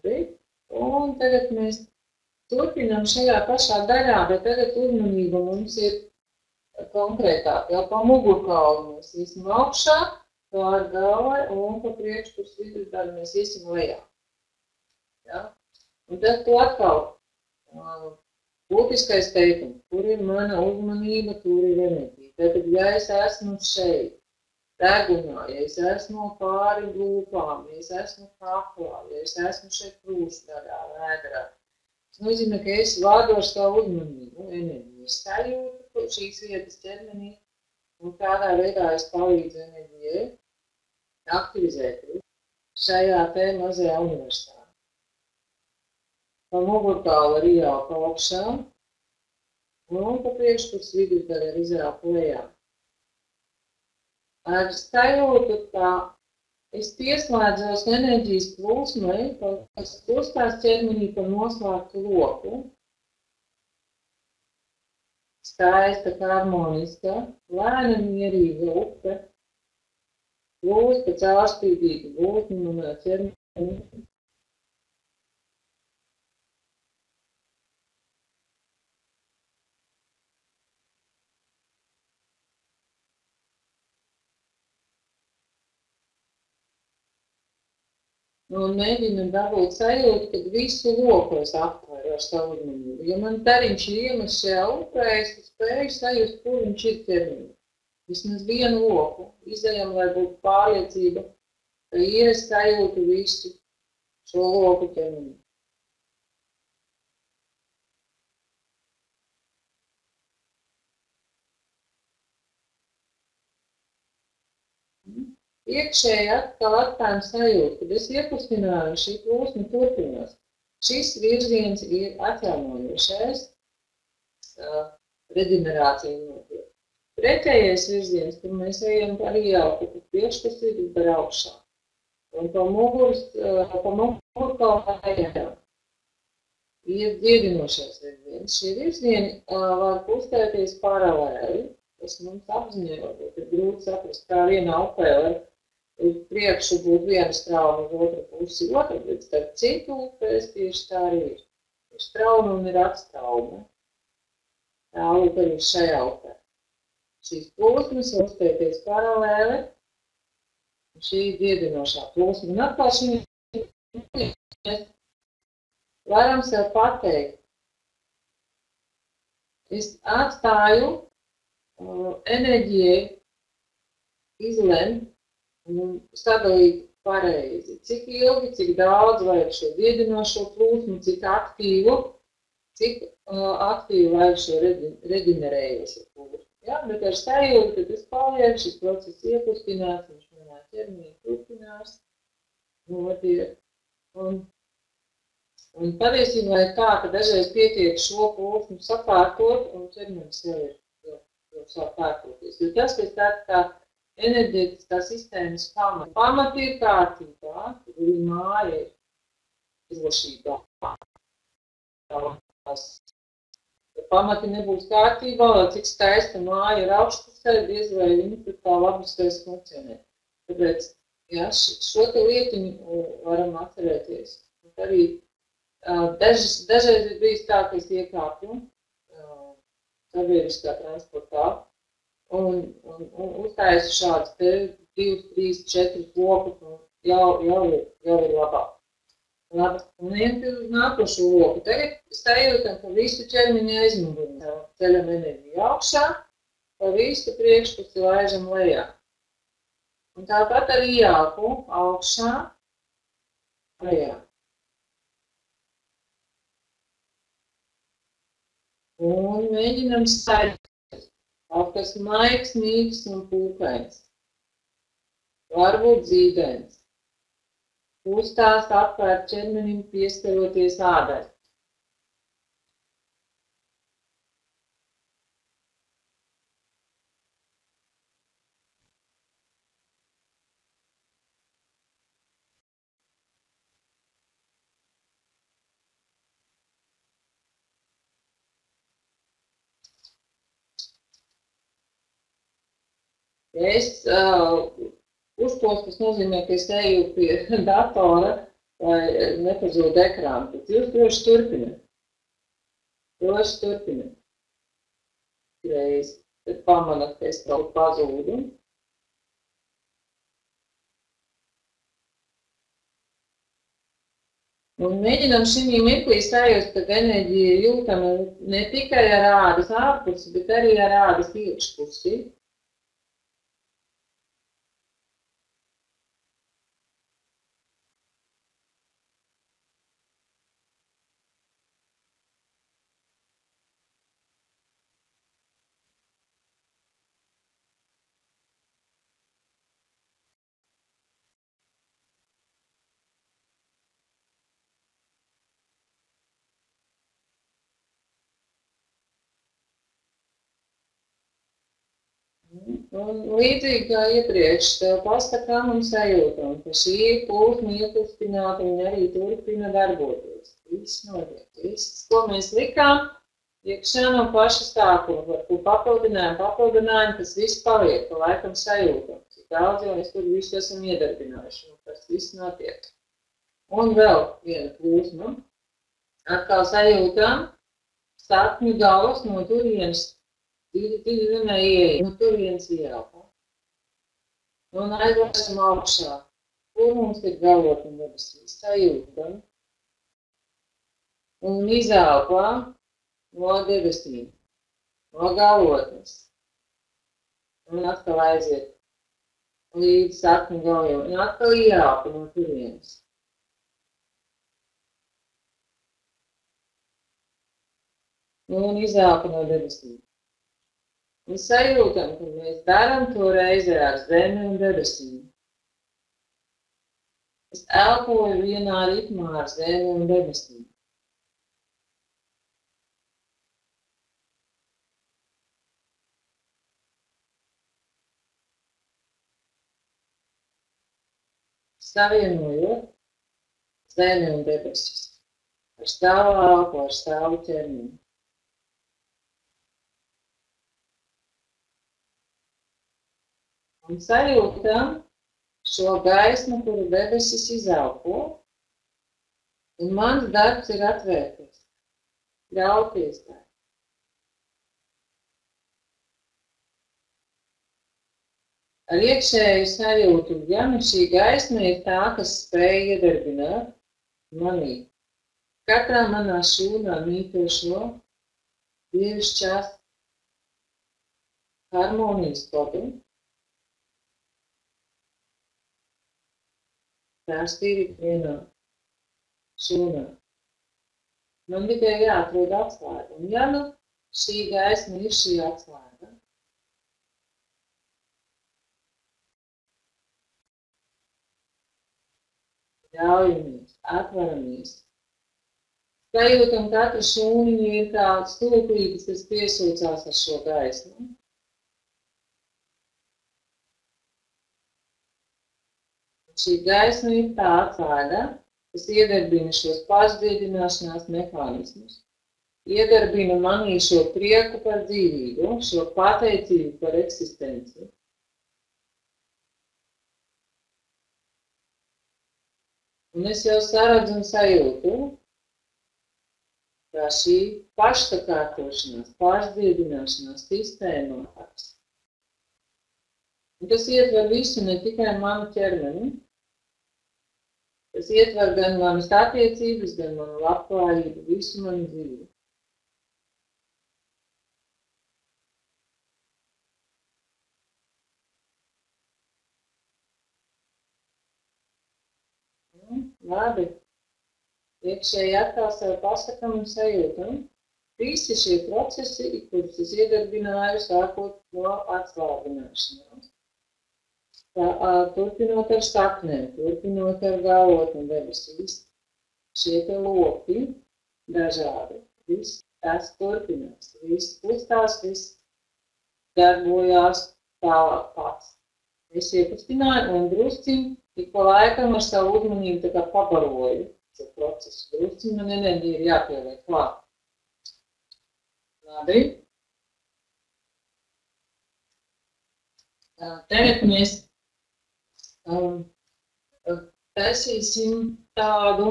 Labi. Un tagad mēs turpinām šajā pašā daļā, bet tagad uzmanība mums ir konkrētāk. Jau pa mugurkaulu mēs iesim augšā, pār galvai un pa priekšpus vidusdaļu mēs iesim lejā. Ja? Un tad tu atkal būtiskais teikums, kur ir mana uzmanība, tur ir enerģija. Tātad, ja es esmu šeit, degunā, ja es esmu pāri lūpām, ja es esmu kaklā, ja es esmu šeit krūšdaļā, vēderā, tas nozīmē, ka es vādošu savu uzmanību, enerģiju, sajūtu šīs vietas ķermenī, un kādā veidā es palīdzu enerģijai aktivizēties šajā te mazajā universitātē. Pa mugurkaulu ir ieelpa augšā, un pa priekšpus vidusdaļa ir izelpa lejā. Ar sajūtu, ka es pieslēdzos enerģijas plūsmai, kas kustās ķermenī pa noslēgtu loku. Skaista, harmoniska, lēna mierīga upe, plūst pa caurspīdīgu gultni manā ķermenī. Un mēģinam dabūt sajūtu, kad visu loku es aptveru ar savu uzmanību. Ja man tariņš ir iemests šajā upē, es spēju sajust, kur viņš ir ķermenī. Vismaz vienu loku. Izejam, lai būtu pārliecība, ka ir es sajūtu visu šo loku ķermenī. Iekšēji atkal atstājam sajūtu, kad es iekustināju, šī plūsma turpinās. Šis virziens ir atjaunojošais, reģenerācija notiek. Pretējais virziens, kur mēs ejam par ieelpu, kur priekšpus vidusdaļa augšā. Un pa mugurkaulu ejam. Ir dziedinošais virziens. Šie virzieni var kustēties paralēli. Tas mums apziņā varbūt ir grūti saprast, kā vienā upē var uz priekšu būtu viena strauma, uz otru pusi otra, bet starp citu upēs tieši tā arī ir. Ir strauma un ir atstrauma. Tā upe ir šajā upē. Šīs plūsmas var uzspēties paralēli. Šī ir dziedinošā plūsma. Un atkal šī mēs varam sev pateikt. Es atstāju enerģijai izlemt un sadalīt pareizi. Cik ilgi, cik daudz vajag šo dziedinošo plūsmu, cik aktīvu vajag šo reģenerējošo plūsmu. Ja? Bet ar sajūtu, ka tas paliek, šis process iekustinās, viņš manā ķermenī turpinās. Un patiesībā ir tā, ka dažreiz pietiek šo plūsmu sakārtot, un ķermenis jau ir sāk kārtoties. Jo tas ir tāds kā enerģētiskā sistēmas pamati. Pamati ir kārtībā, tad arī māja ir drošībā. Ja pamati nebūs kārtībā, vai cik skaista māja ir augšpusē, diez vai viņi tur tā labi spēs funkcionēt. Tāpēc, ja, šo te lietiņu varam atcerēties. Un arī dažreiz ir bijis tā, ka es iekāpju sabiedriskā transportā un uztaisu šāds te 2, 3, 4 lokus un jau ir labāk. Labi, un ejam uz nākošo loku. Tagad sajūtam, ka visu ķermeņa aizmugurē ceļam enerģiju augšā, pa visu priekšpusi laižam lejā. Un tāpat ar ieelpu augšā, lejā. Un mēģinam sajust. Kaut kas maigs, mīgs un pūkains. Varbūt zīdains. Kustās apkārt ķermenim pieskaroties ādai. Ja es uzkostu, tas nozīmē, ka es eju pie datora lai nepazūd ekrānu. Bet jūs droši turpināt. Droši turpināt. Reiz, tad pamanat, ka es kaut pazūdu. Un mēģinām šī mirklī sajust, ka enerģija ir jūtama ne tikai ar ādas ārpusi, bet arī ar ādas iekšpusi. Un līdzīgi kā iepriekš, tev pastakām un sajūtam, ka šī plūsma iekustināta un arī turpina darboties. Viss notiek. Viss, ko mēs likām, iekšā no paša stākuma, par ko papildinājumu, tas viss paliek, pa laikam sajūtam. Cik daudz jau mēs tur visu esam iedarbinājuši, un tas viss notiek. Un vēl viena plūsma. Atkal sajūtam sakņu galvas no turienes. No turienes ieelpa. Un aizlēsim augšā. Kur mums ir galotni debesīs? Sajūtam. Un izelpā no debesīm. No galotnes. Un atkal aiziet līdz sakņu galviem. Un atkal ieelpa no turienes. Un izelpa no debesīm. Un sajūtam, ka mēs darām to reizē ar zemi un debesīm. Es elpoju vienā ritmā ar zemi un debesīm. Savienojot zemi un debesis. Ar stāvu elpu, ar stāvu ķermeni. Un sajūtam šo gaismu, kuru debesis izelpo. Un mans darbs ir atvērties, ļauties tā. Ar iekšēju sajūtu, ja nu šī gaisma ir tā, kas spēj iedarbināt manī. Katrā manā šūnā mītošo dievišķās harmonijas kodu. Tās ir vienā šūnā. Man tikai jāatrod atslēga. Un ja nu šī gaisma ir šī atslēga, ļaujamies, atveramies. Sajūtam katru šūniņu ir kā stūklītis, kas piesūcās ar šo gaismu. Šī gaisma ir tā atslēga, kas iedarbina šos pašdziedināšanās mehānismus, iedarbina manī šo prieku par dzīvību, šo pateicību par eksistenci. Un es jau saredzu un sajūtu, kā šī pašsakārtošanās, pašdziedināšanās sistēmās. Un tas ietver visu, ne tikai manu ķermeni. Tas ietver gan manas attiecības, gan manu labklājību, visu manu dzīvi. Labi. Iekšēji atkal sev pasakam un sajūtam. Visi šie procesi, kurus es iedarbināju, sākot no atslābināšanās. Turpinot ar saknēm, turpinot ar galotni debesīs. Šie te loki dažādi. Viss tas turpinās. Viss kustās, viss darbojās tālāk pats. Es iekustināju un drusciņ tik pa laikam ar savu uzmanību tā kā pabaroju šo procesu. Drusciņ man enerģija ir jāpieliek klāt. Labi. Tagad mēs taisīsim tādu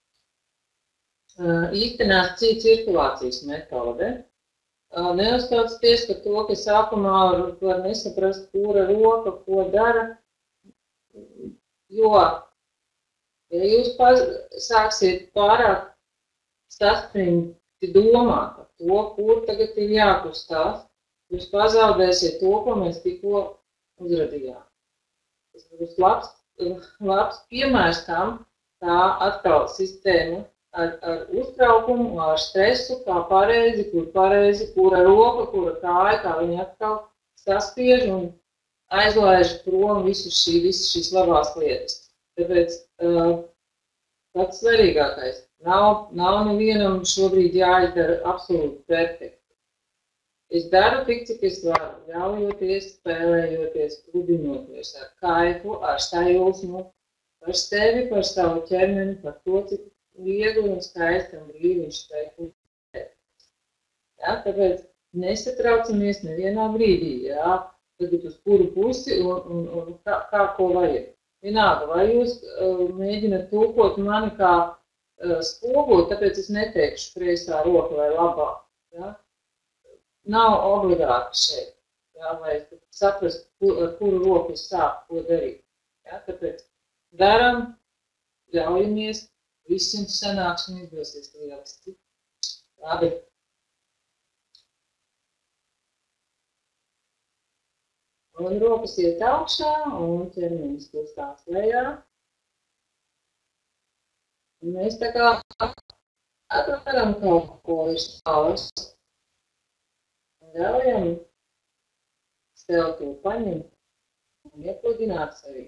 īstenās cirkulācijas metode. Neuztraucieties par to, ka sākumā var nesaprast, kura roka, ko dara, jo, ja jūs sāksiet pārāk saspringti domāt par to, kur tagad ir jākustās, jūs pazaudēsiet to, ko mēs tikko uzradījām. Tas būs labs piemērs tam, kā atkal sistēma ar uztraukumu, ar stresu, kā pareizi, kura roka, kura kāja, kā viņi atkal saspiež un aizlaiž prom visas šīs labās lietas. Tāpēc pats svarīgākais. Nav nevienam šobrīd jāizdara absolūti perfekti. Es daru tik, cik es varu, ļaujoties, spēlējoties, klubinoties ar kaifu, ar sajūsmu, par sevi, par savu ķermeni, par to, cik viegli un skaisti un brīvi viņš spēj kustēt. Ja, tāpēc nesatraucamies nevienā brīdī, ja, tagad uz kuru pusi un kā ko vajag. Vienalga, vai jūs mēģināt tulkot mani kā spoguli, tāpēc es neteikšu kreisā roka vai labā. Ja? Nav obligāti šeit, ja? Lai saprast, ar kuru roku es sāku, ko darīt. Ja? Tāpēc daram, ļaujamies, visiem sanāks un izdosies lieliski. Labi. Un rokas iet augšā un ķermenis kustās lejā. Un mēs tā kā atveram kaut ko virs savas. Un ļaujam sev to paņemt un iepludināt sevi.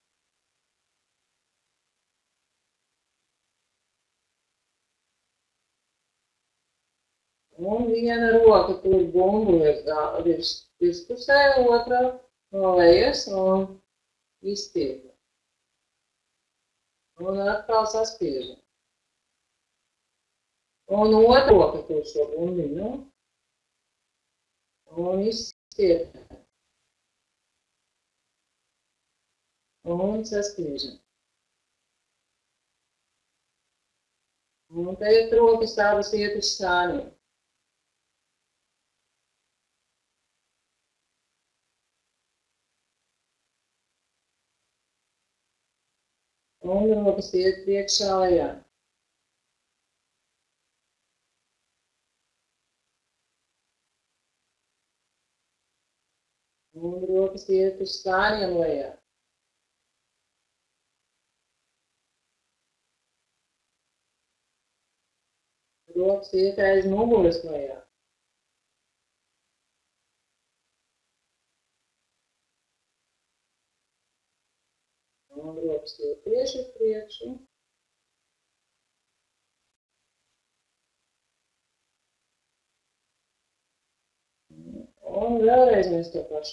Un viena roka tur bumbuļas virspusē, otrā no lejas un izstiepja. Un atkal saspiežam. Un otra roka tur šo bumbiņu un izstiepja. Un saspiežam. Un tagad rokas abas iet uz sāniem. Un rokas iet priekšā lejā. Un rokas iet uz sāniem lejā. Rokas iet aiz muguras lejā. Un rokas iet tieši uz priekšu. Un vēlreiz mēs to pašu.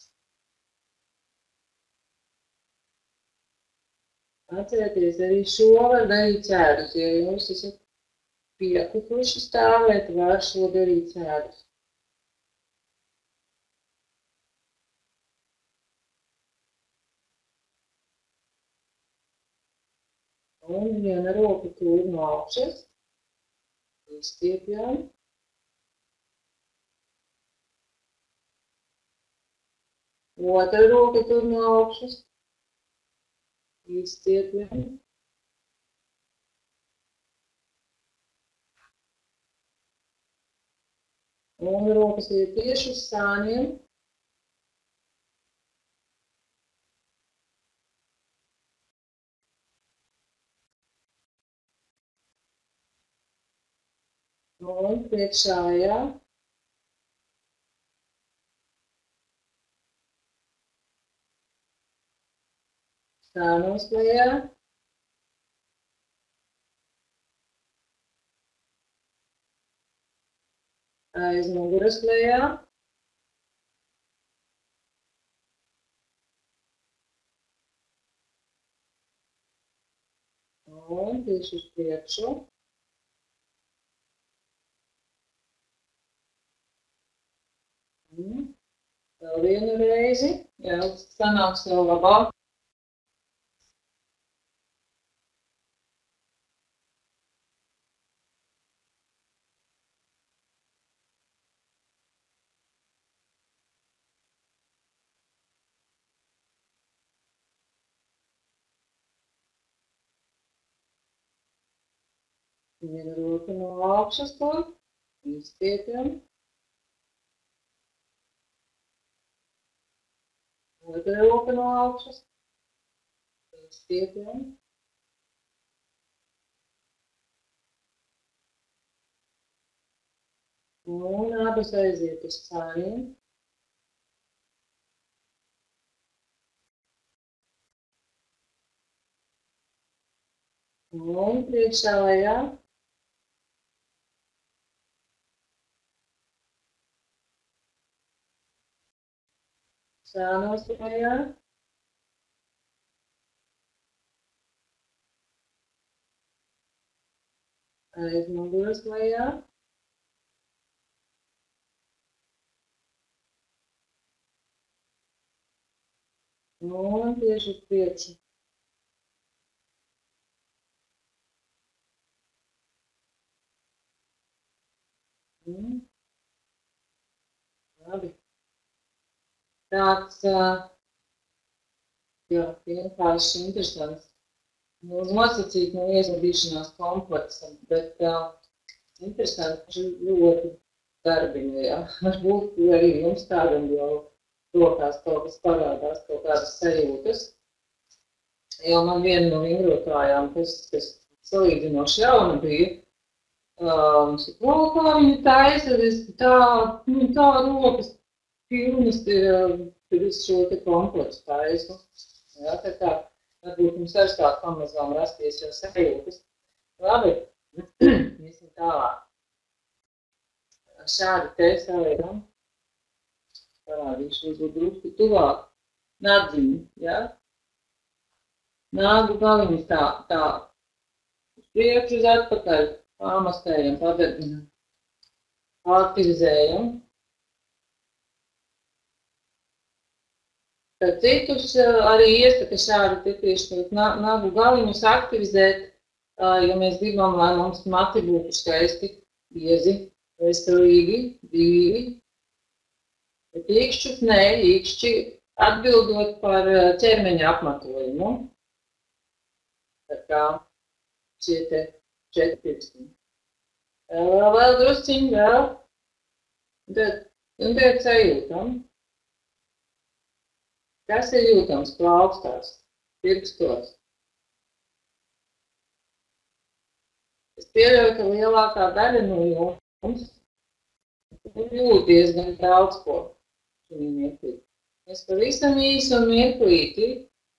Atcerieties, arī šo var darīt cēdus. Ja jūs esat piekutuši stāvēt, var šo darīt cēdus. Un viena roka tur no augšas, izstiepjam. Otra roka tur no augšas, izstiepjam. Un rokas ir tieši uz sāniem. Un priekšā lejā. Sānos lejā. Aiz muguras lejā. Un tieši uz priekšu. Vēl vienu reizi, jā, sanāks vēl labāk. Viena roka no augšas to, izstiepjam. Otra roka no augšas, izstiepjam. Un abas aiziet uz cāniem. Un priekšā lejā. Sānos lejā. Aiz muguras lejā. Un tieši uz priekšu. Labi. Tāds, jā, vienkārši interesants. Nosacīt no iezvadīšanās kompleksam, bet interesanti ļoti darbini, jā. Varbūt arī jums tādam jau rokās kaut kas parādās, kaut kādas sajūtas. Jo man viena no vingrotājām, kas salīdzinoši jauna bija, kā viņa taisa, tā rokas pilnas ir visu šo te kompleksu taisu. Jā, tā kā varbūt mums arī tā pamazām rasties jau sajūtas. Labi, iesim tālāk. Šādi te saliekam. Parādīšu varbūt drusku tuvāk. Nadziņu, jā? Nāgu galiņus tā. Uz priekšu, uz atpakaļ. Pāmastējam, padarbinam. Aktivizējam. Tad citus arī iesaka šādi tieši nagu galiņus aktivizēt, ja mēs gribam, lai mums mati būtu skaisti, biezi, veselīgi, dzīvi. Bet īkšķus nē, īkšķi atbildot par ķermeņa apmatojumu. Tā kā šie te 4 pirkstiņi. Vēl drusciņi, vēl. Un tagad sajūtam. Kas ir jūtams plaukstās, pirkstos? Es pieļauju, ka lielākā daļa no jums jūt diezgan daudz ko šī mirklī. Mēs pavisam īsi un mirklīti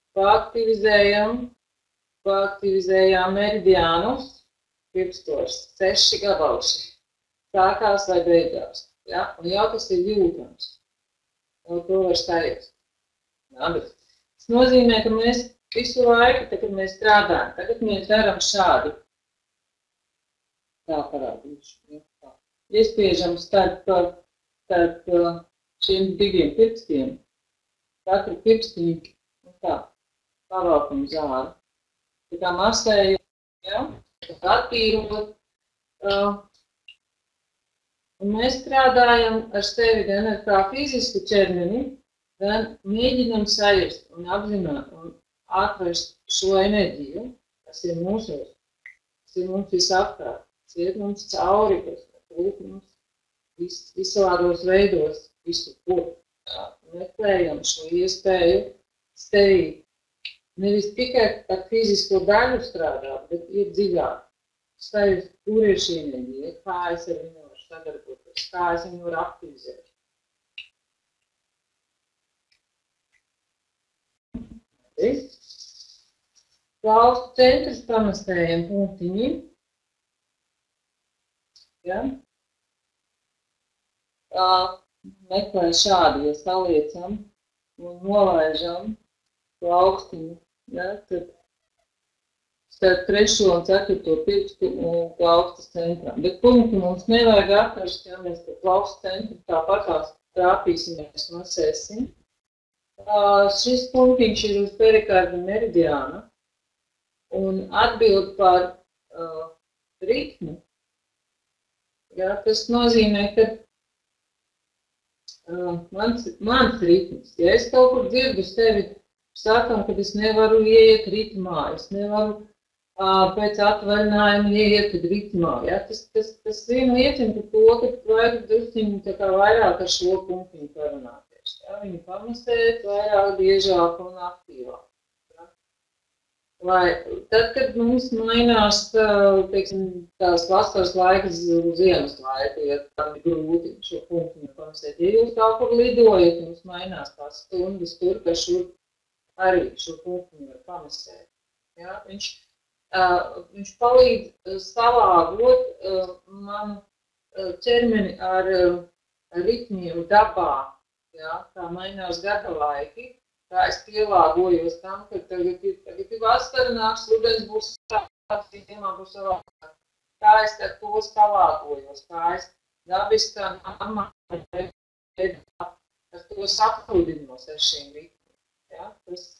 paaktivizējām meridiānus pirkstos, 6 gabalši. Sākās vai beidzās. Ja? Un jau tas ir jūtams. Un to var sajust. Labi. Tas nozīmē, ka mēs visu laiku, kad mēs strādājam, tagad mēs daram šādi. Tā parādīšu. Iespiežam starp šiem 2 pirkstiem. Katru pirkstiņu un tā. Pavalkam zāli. Tā kā masējam, ja? Attīrot. Un mēs strādājam ar sevi gan ar kā fizisku ķermeni, gan mēģinam sajust un apzināt un atvērst šo enerģiju, kas ir mūsos, kas ir mums visapkārt, kas iet mums cauri, kas lūk mums visādos veidos, visu ko. Meklējam šo iespēju sevi nevis tikai ar fizisko daļu strādāt, bet iet dziļāk. Sajust, kur ir šī enerģija, kā es ar viņu varu sadarboties, kā es viņu varu aktivizēt. Plaukstu centrus pamastējam punktiņi. Ja? Meklē šādi, ja saliecam un nolaižam plaukstiņu. Ja? Tad starp 3. un 4. pirkstu plaukstas centram. Bet punktu mums nevajag atrast, ja mēs par plaukstu centru tāpatās trāpīsimies, masēsim. Šis punktiņš ir uz perikarda meridiāna un atbild par ritmu. Ja, tas nozīmē, ka mans ritms, ja es kaut kur dzirdu sevi sakam, ka es nevaru ieiet ritmā, es nevaru pēc atvaļinājuma ieiet ritmā. Ja? Tas vien liecina par to, ka vajag drusciņu tā kā vairāk ar šo punktiņu parunāties. Ja? Viņu pamasēt vairāk, biežāk un aktīvāk. Ja? Lai tad, kad mums mainās, teiksim, tās vasaras laikas ziemas laika, ja tam ir grūti šo punktiņu pamasēt. Ja jūs kaut kur lidojat, jums mainās tās stundas tur, ka šur arī šo punktiņu var pamasēt. Ja? Viņš palīdz salāgot manu ķermeni ar ritmiem dabā, ja? Kā mainās gada laiki, kā es pielāgojos tam, ka tagad ir vasara, nāks rudens būs tāds, ziemā būs savādāk. Kā es ar to salāgojos, kā es dabiskā normāli ar to saplūdinos ar šiem ritmiem. Ja?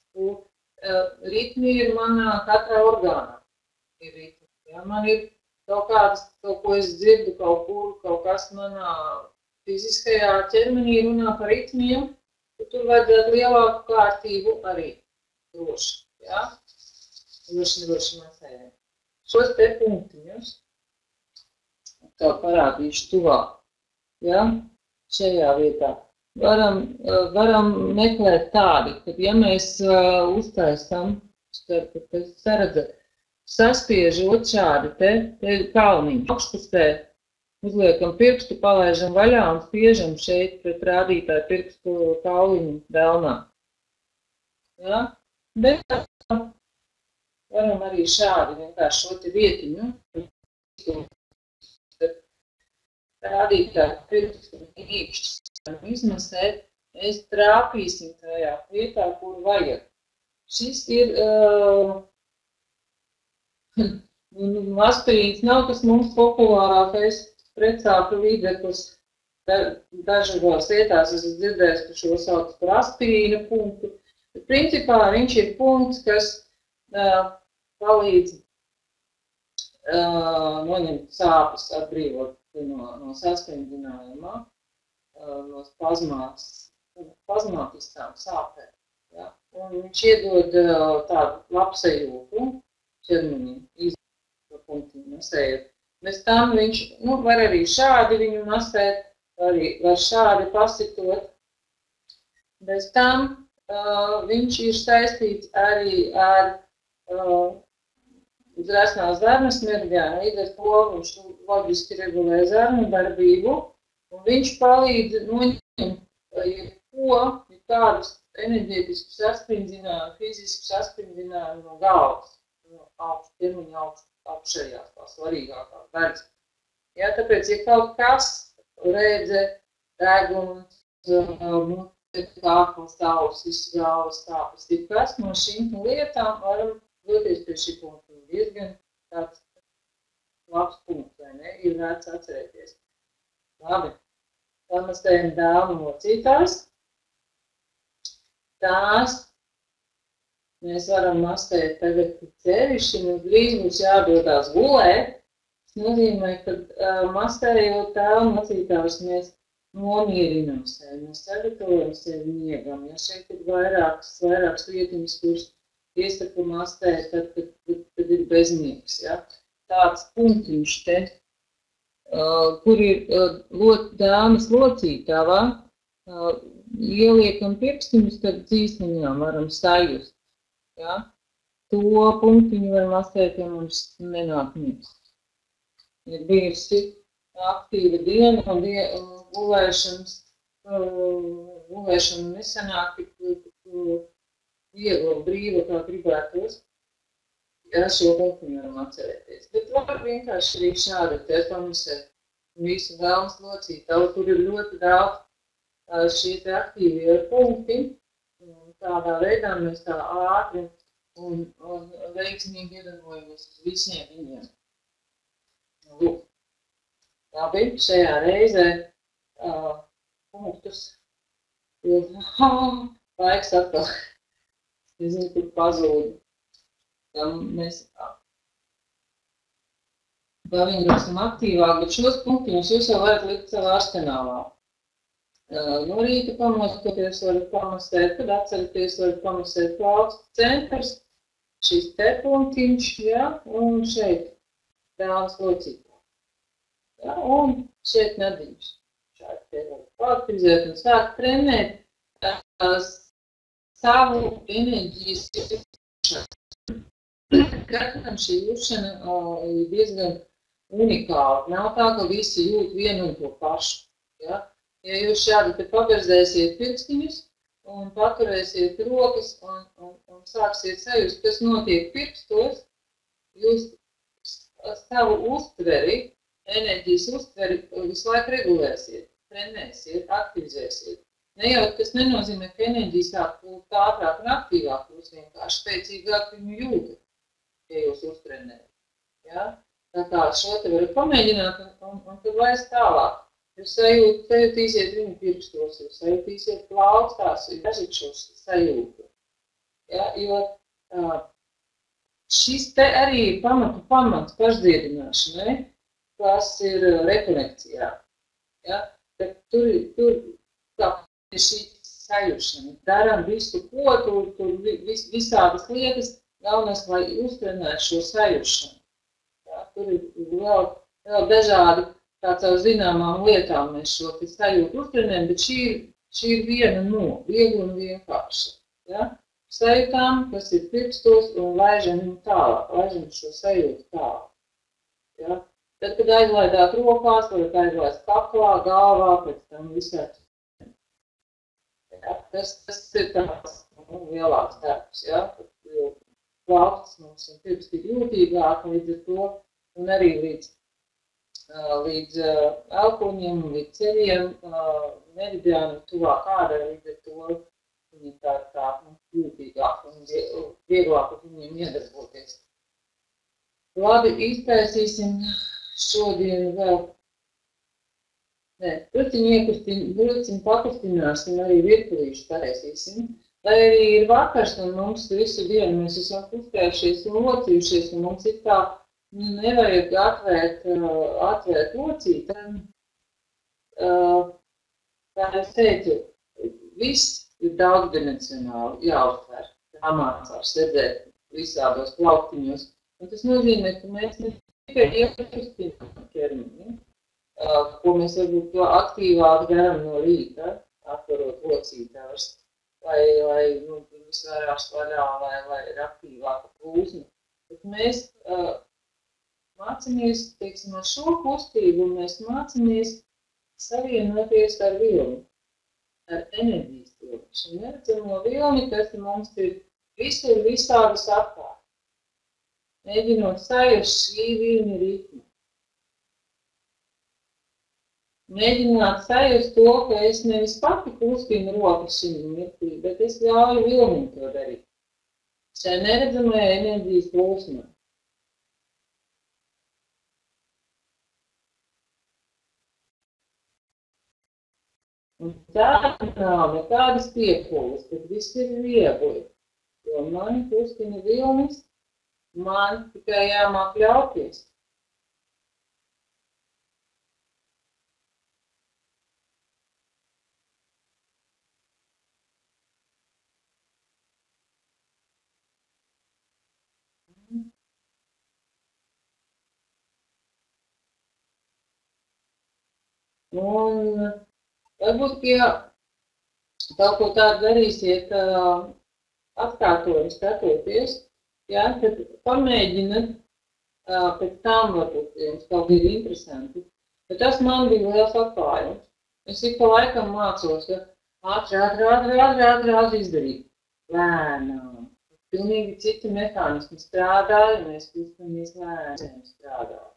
Ritmi ir manā katrā orgānā. Ir ritmi. Ja? Man ir kaut ko es dzirdu kaut kur, kaut kas manā fiziskajā ķermenī runā par ritmiem, tad tur vajadzētu lielāku kārtību arī droši. Ja? Droši masējiem. Šos te punktiņus tā parādīšu tuvāk. Ja? Šajā vietā. Varam meklēt tādi, kad ja mēs uztaisam, kad saredzat, saspiežot šādi te kalniņu augšpusē, uzliekam pirkstu, palaižam vaļā un spiežam šeit pret rādītāju pirkstu kauliņu delnā. Ja? Bet varam arī šādi vienkārši šo te vietiņu, rādītāju pirkstu īkšķis. Izmasēt, mēs trāpīsim tajā vietā, kur vajag. Šis ir aspirīns nav tas mums populārākais precāpju līdzeklis. Dažādās vietās esmu dzirdējis, ka šo sauc par aspirīna punktu. Bet principā viņš ir punkts, kas palīdz noņemt sāpes, atbrīvot no saspringinājumā. No spazmātiskām sāpēm. Ja? Un viņš iedod tādu labsajūtu ķermenim, izdarīt punktiņu masējot. Bez tam viņš, var arī šādi viņu masēt, var šādi pasitot. Bez tam viņš ir saistīts arī ar uzrēsnās zarnas smirdēm, līdz ar to viņš loģiski regulē zarnu darbību. Un viņš palīdz noņemt kādus enerģētiskus sasprindzinājumus, fiziskus sasprindzinājumus no galvas, no ķermeņa augšējās, tā svarīgākās daļas. Ja, tāpēc, ja kaut kas redze, deguns, kāklas, ausis, galvas, tāpēc, ja kas no šīm lietām varam doties pie šī punkta. Diezgan tāds labs punkts, vai ne? Ir vērts atcerēties. Labi, pamastējam dēlu mocītās. Tās mēs varam mastēt tagad sevišķi, mums drīz būs jādodās gulēt. Tas nozīmē, ka mastējot dēlu mocītās mēs nomierinām sevi, mēs sagatavojam sevi miegam. Ja šeit ir vairākas vietiņas, kuras iesaku mastēt, tad ir bezmiegs. Ja? Tāds punktiņš te. Kur ir dāmas locītavā, ieliekam pirkstiņus, tad dzīsniņām varam sajust. Ja? To punktiņu var mastēt, ja mums nenāk miegs. Ir bijusi aktīva diena un gulēšana nesanāk tik viegli un brīva, kā gribētos. Ja, šo punktiņu varam atcerēties. Bet var vienkārši arī šādi te pamasēt visu dāmas locītavu. Tur ir ļoti daudz šie te aktīvie punkti. Tādā veidā mēs tā ātri un veiksmīgi iedarbojamies uz visiem viņiem. Lūk. Labi, šajā reizē punktus ir laiks atkal. Es zinu, kur pazūdu. Mēs pavingrosim aktīvāk, bet šos punktiņus jūs jau varat likt savā arsenālā. No rīta pamostoties varat pamastēt, kad atceraties varat pamastēt plaustu centrs, šis te punktiņš, ja, un šeit dāvas locītā. Ja, un šeit nadiņš. Šādi te var aktivizēt un sākt trenēt savu enerģijas jūšanu. Katram šī jūšana ir diezgan unikāla. Nav tā, ka visi jūt vienu un to pašu. Ja, ja jūs šādi te paberzēsiet pirkstiņus un paturēsiet rokas un sāksiet sajust, kas notiek pirkstos, jūs savu uztveri, enerģijas uztveri visu laiku regulēsiet, trenēsiet, aktivizēsiet. Nejaut, tas nenozīmē, ka enerģija sāk būt ātrāk un aktīvāk, jūs vienkārši spēcīgāk viņu jūtat, ja jūs uztrenējat. Ja? Tā kā šo te varat pamēģināt un tad vairs tālāk. Jūs sajutīsiet viņu pirkstos, jūs sajutīsiet plaukstās, jūs dažīt šo sajūtu. Ja? Jo šis te arī ir pamats pašdziedināšanai, kas ir rekonekcijā. Ja? Tur kā ir šī sajūšana. Darām visu, ko, tur visādas lietas, galvenais, lai uztrenētu šo sajūšanu. Ja? Tur ir vēl dažādi, kā caur zināmām lietām mēs šo sajūtu uztrenējam, bet šī ir viena no, viegli un vienkārši. Ja? Sajūtām, kas ir pirkstos un laižam viņu tālāk, laižam šo sajūtu tālāk. Ja? Tad, kad aizlaidāt rokās, varat aizlaist kaklā, galvā, pēc tam visā. Ja? Tas ir tāds lielāks darbs, ja? Plaukts mums un pirksti ir jūtīgāk līdz ar to, un arī līdz elkuņiem, līdz ceļiem, meridiānam tuvāk ārā, līdz ar to viņi tā jūtīgāk un vieglāk ar viņiem iedarboties. Labi, iztaisīsim šodien vēl. Druciņu pakustināsim, arī virpulīšu taisīsim. Lai arī ir vakars un mums visu dienu mēs esam kustējušies un locījušies, un mums ir tā, nevajag atvērt locīt. Tā es teicu, viss ir daudzdimensionāli jāuztver, jāmācās redzēt visādos plauktiņos. Un tas nozīmē, ka mēs ne tikai iekustinām ķermeni, ko mēs varbūt aktīvāk darām no rīta, atverot locītājus, lai visvairāk vaļā, lai ir aktīvāka plūsma. Bet mēs mācāmies, teiksim, ar šo kustību, mēs mācāmies savienoties ar vilni, ar enerģijas vilni. Šo neredzamo vilni, kas mums ir visur visādas apkārt. Mēģinot sajust šī vilņa ritmu. Mēģināt sajust to, ka es nevis pati kustinu rokas šim mirklī, bet es ļauju vilnim to darīt. Šai neredzamajai enerģijas plūsmai. Un tā nav nekādas piepūles, bet viss ir viegli. Jo man kustina vilnis, man tikai jāmāk ļauties. Un varbūt, ja kaut ko tādu darīsiet atkārtojumi skatoties, ja, tad pamēģināt pēc tam varbūt jums kaut ir interesanti. Bet tas man bija liels atklājums. Es ik pa laikam mācos, ka ātri izdarīt. Lēnām. Pilnīgi citi mehānismi strādāja, un mēs kustamies lēnām strādāja.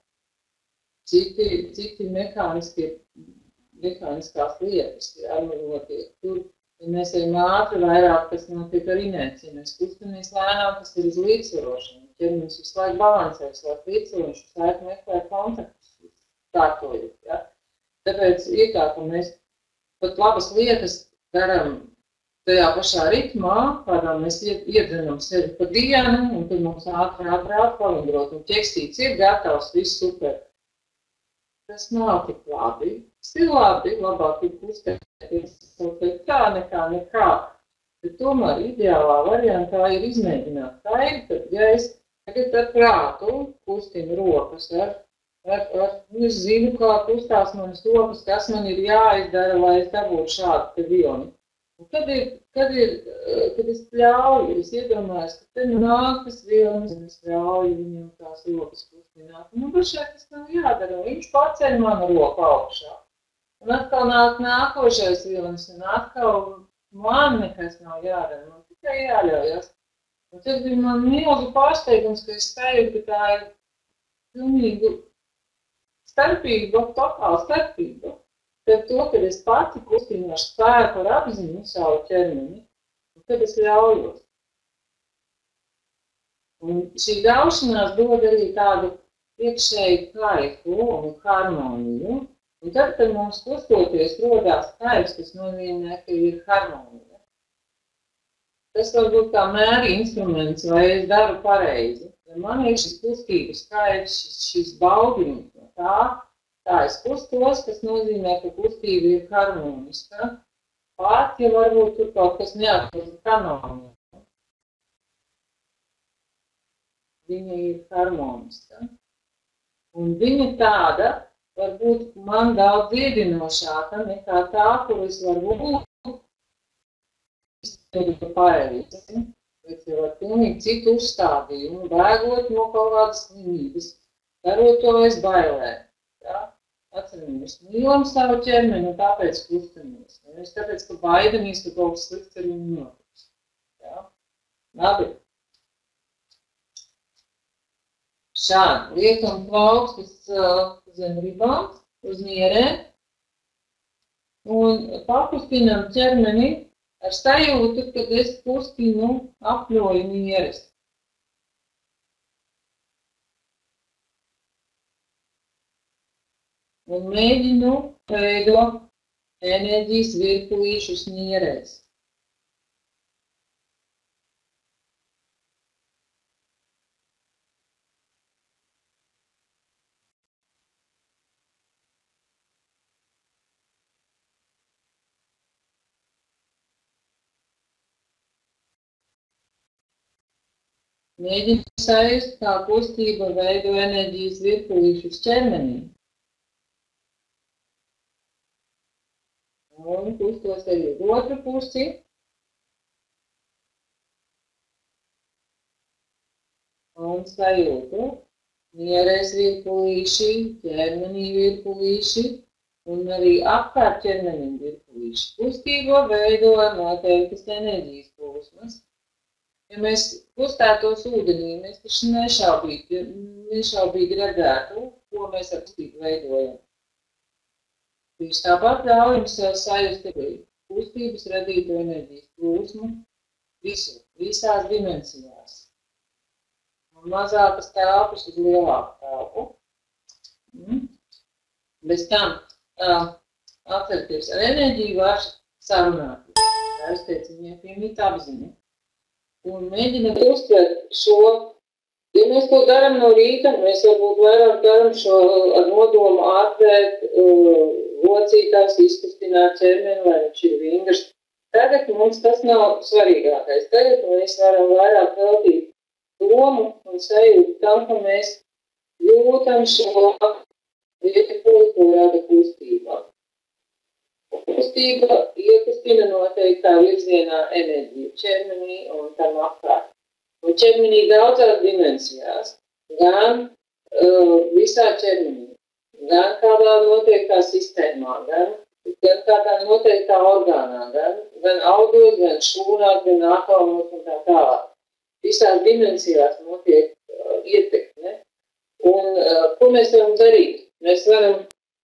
Citi mehāniskās lietas, notiek tur. Ja mēs ejam ātri vairāk, kas notiek ar inerciju. Mēs kustamies lēnām, tas ir uz līdzsvarošanu. Ķermenis visu laiku balansē, visu laiku līdzsvarošanu, visu laiku meklē kontaktus, kārtojot. Ja? Tāpēc ir tā, ka mēs pat labas lietas darām tajā pašā ritmā, kādā mēs iedzenam sevi pa dienu, un tad mums ātri palindrot, un ķekstīts ir gatavs, viss super. Tas nav tik labi. Tas ir labi, labāk ir kustēties kaut kā nekā. Bet tomēr ideālā variantā ir izmēģināt taigu, tad, ja es tagad ar prātu kustinu rokas, es zinu, kā kustās manas rokas, kas man ir jāizdara, lai es dabūtu šādu te vilni. Un kad es ļauju, es iedomājos, ka te nāk tas vilnis, un es ļauju viņam tās rokas kustināt. Nu, pašai tas nav jādara, viņš paceļ manu roku augšā. Un atkal nāk nākošais vilnis, un atkal man nekas nav jādara, man tikai jāļaujas. Un tas bija man milzu pārsteigums, ka es sajūtu, ka tā ir pilnīgi starpība, totāla starpība. Tad to, kad es pati kustinu ar spēku, ar apziņu savu ķermeni, un tad es ļaujos. Un šī ļaušanās dod arī tādu iekšēju kaifu un harmoniju. Un tad, kad mums kustoties rodās kaifs, tas nozīmē, ka ir harmonija. Tas var būt kā mēra instruments, vai es daru pareizi. Ja man ir šis kustības kaifs, šis baudījums no tā es kustos, tas nozīmē, ka kustība ir harmoniska. Pat, ja varbūt tur kaut kas neatbilst kanoniem. Viņa ir harmoniska. Un viņa tāda, varbūt man daudz iedinošāka nekā tā, kur es varu būt pareizi, bet jau ar pilnīgi citu uzstādījumu, bēgot no kaut kādas slimības, darot to aiz bailēm. Ja? Atceramies, mīlam savu ķermeni un tāpēc kustamies. Nevis tāpēc, ka baidamies, ka kaut kas slikts ar viņu notiks. Ja? Labi. Šādi liekam plaukstus zem ribām, uz nierēm un pakustinam ķermeni ar sajūtu, kad es kustinu apļoju nieres. Un mēģinu veidot enerģijas virpulīšus nierēs. Mēģinu sajust, kā kustība veido enerģijas virpulīšus ķermenī. Un kustos arī uz otru pusi. Un sajūtu nierēs virpulīši, ķermenī virpulīši un arī apkārt ķermenim virpulīši. Kustība veido noteiktas enerģijas plūsmas. Ja mēs kustētos ūdenī, mēs taču nešaubīgi redzētu, ko mēs ar kustību veidojam. Tieši tāpat ļaujam sev sajust arī kustības radīto enerģijas plūsmu visur, visās dimensijās. Un mazākas telpas uz lielāku telpu. Bez tam atcerieties, ar enerģiju var sarunāties. Tā es teicu, viņai piemīt apziņa. Un mēģinam uztvert šo, ja mēs to darām no rīta, mēs varbūt vairāk darām šo ar nodomu atvērt locītājs, izkustināt ķermeni, lai viņš ir vingrs. Tagad mums tas nav svarīgākais. Tagad mēs varam vairāk veltīt domu un sajūtu tam, ka mēs jūtam šo virpuli, ko rada kustībā. Kustība iekustina noteiktā virzienā enerģiju ķermenī un tam apkārt. Un ķermenī daudzās dimensijās, gan visā ķermenī, gan kādā noteiktā sistēmā, gan kādā noteiktā orgānā, gan audos, gan šūnās, gan akalnos un tā tālāk. Visās dimensijās notiek ietekme. Un ko mēs varam darīt? Mēs varam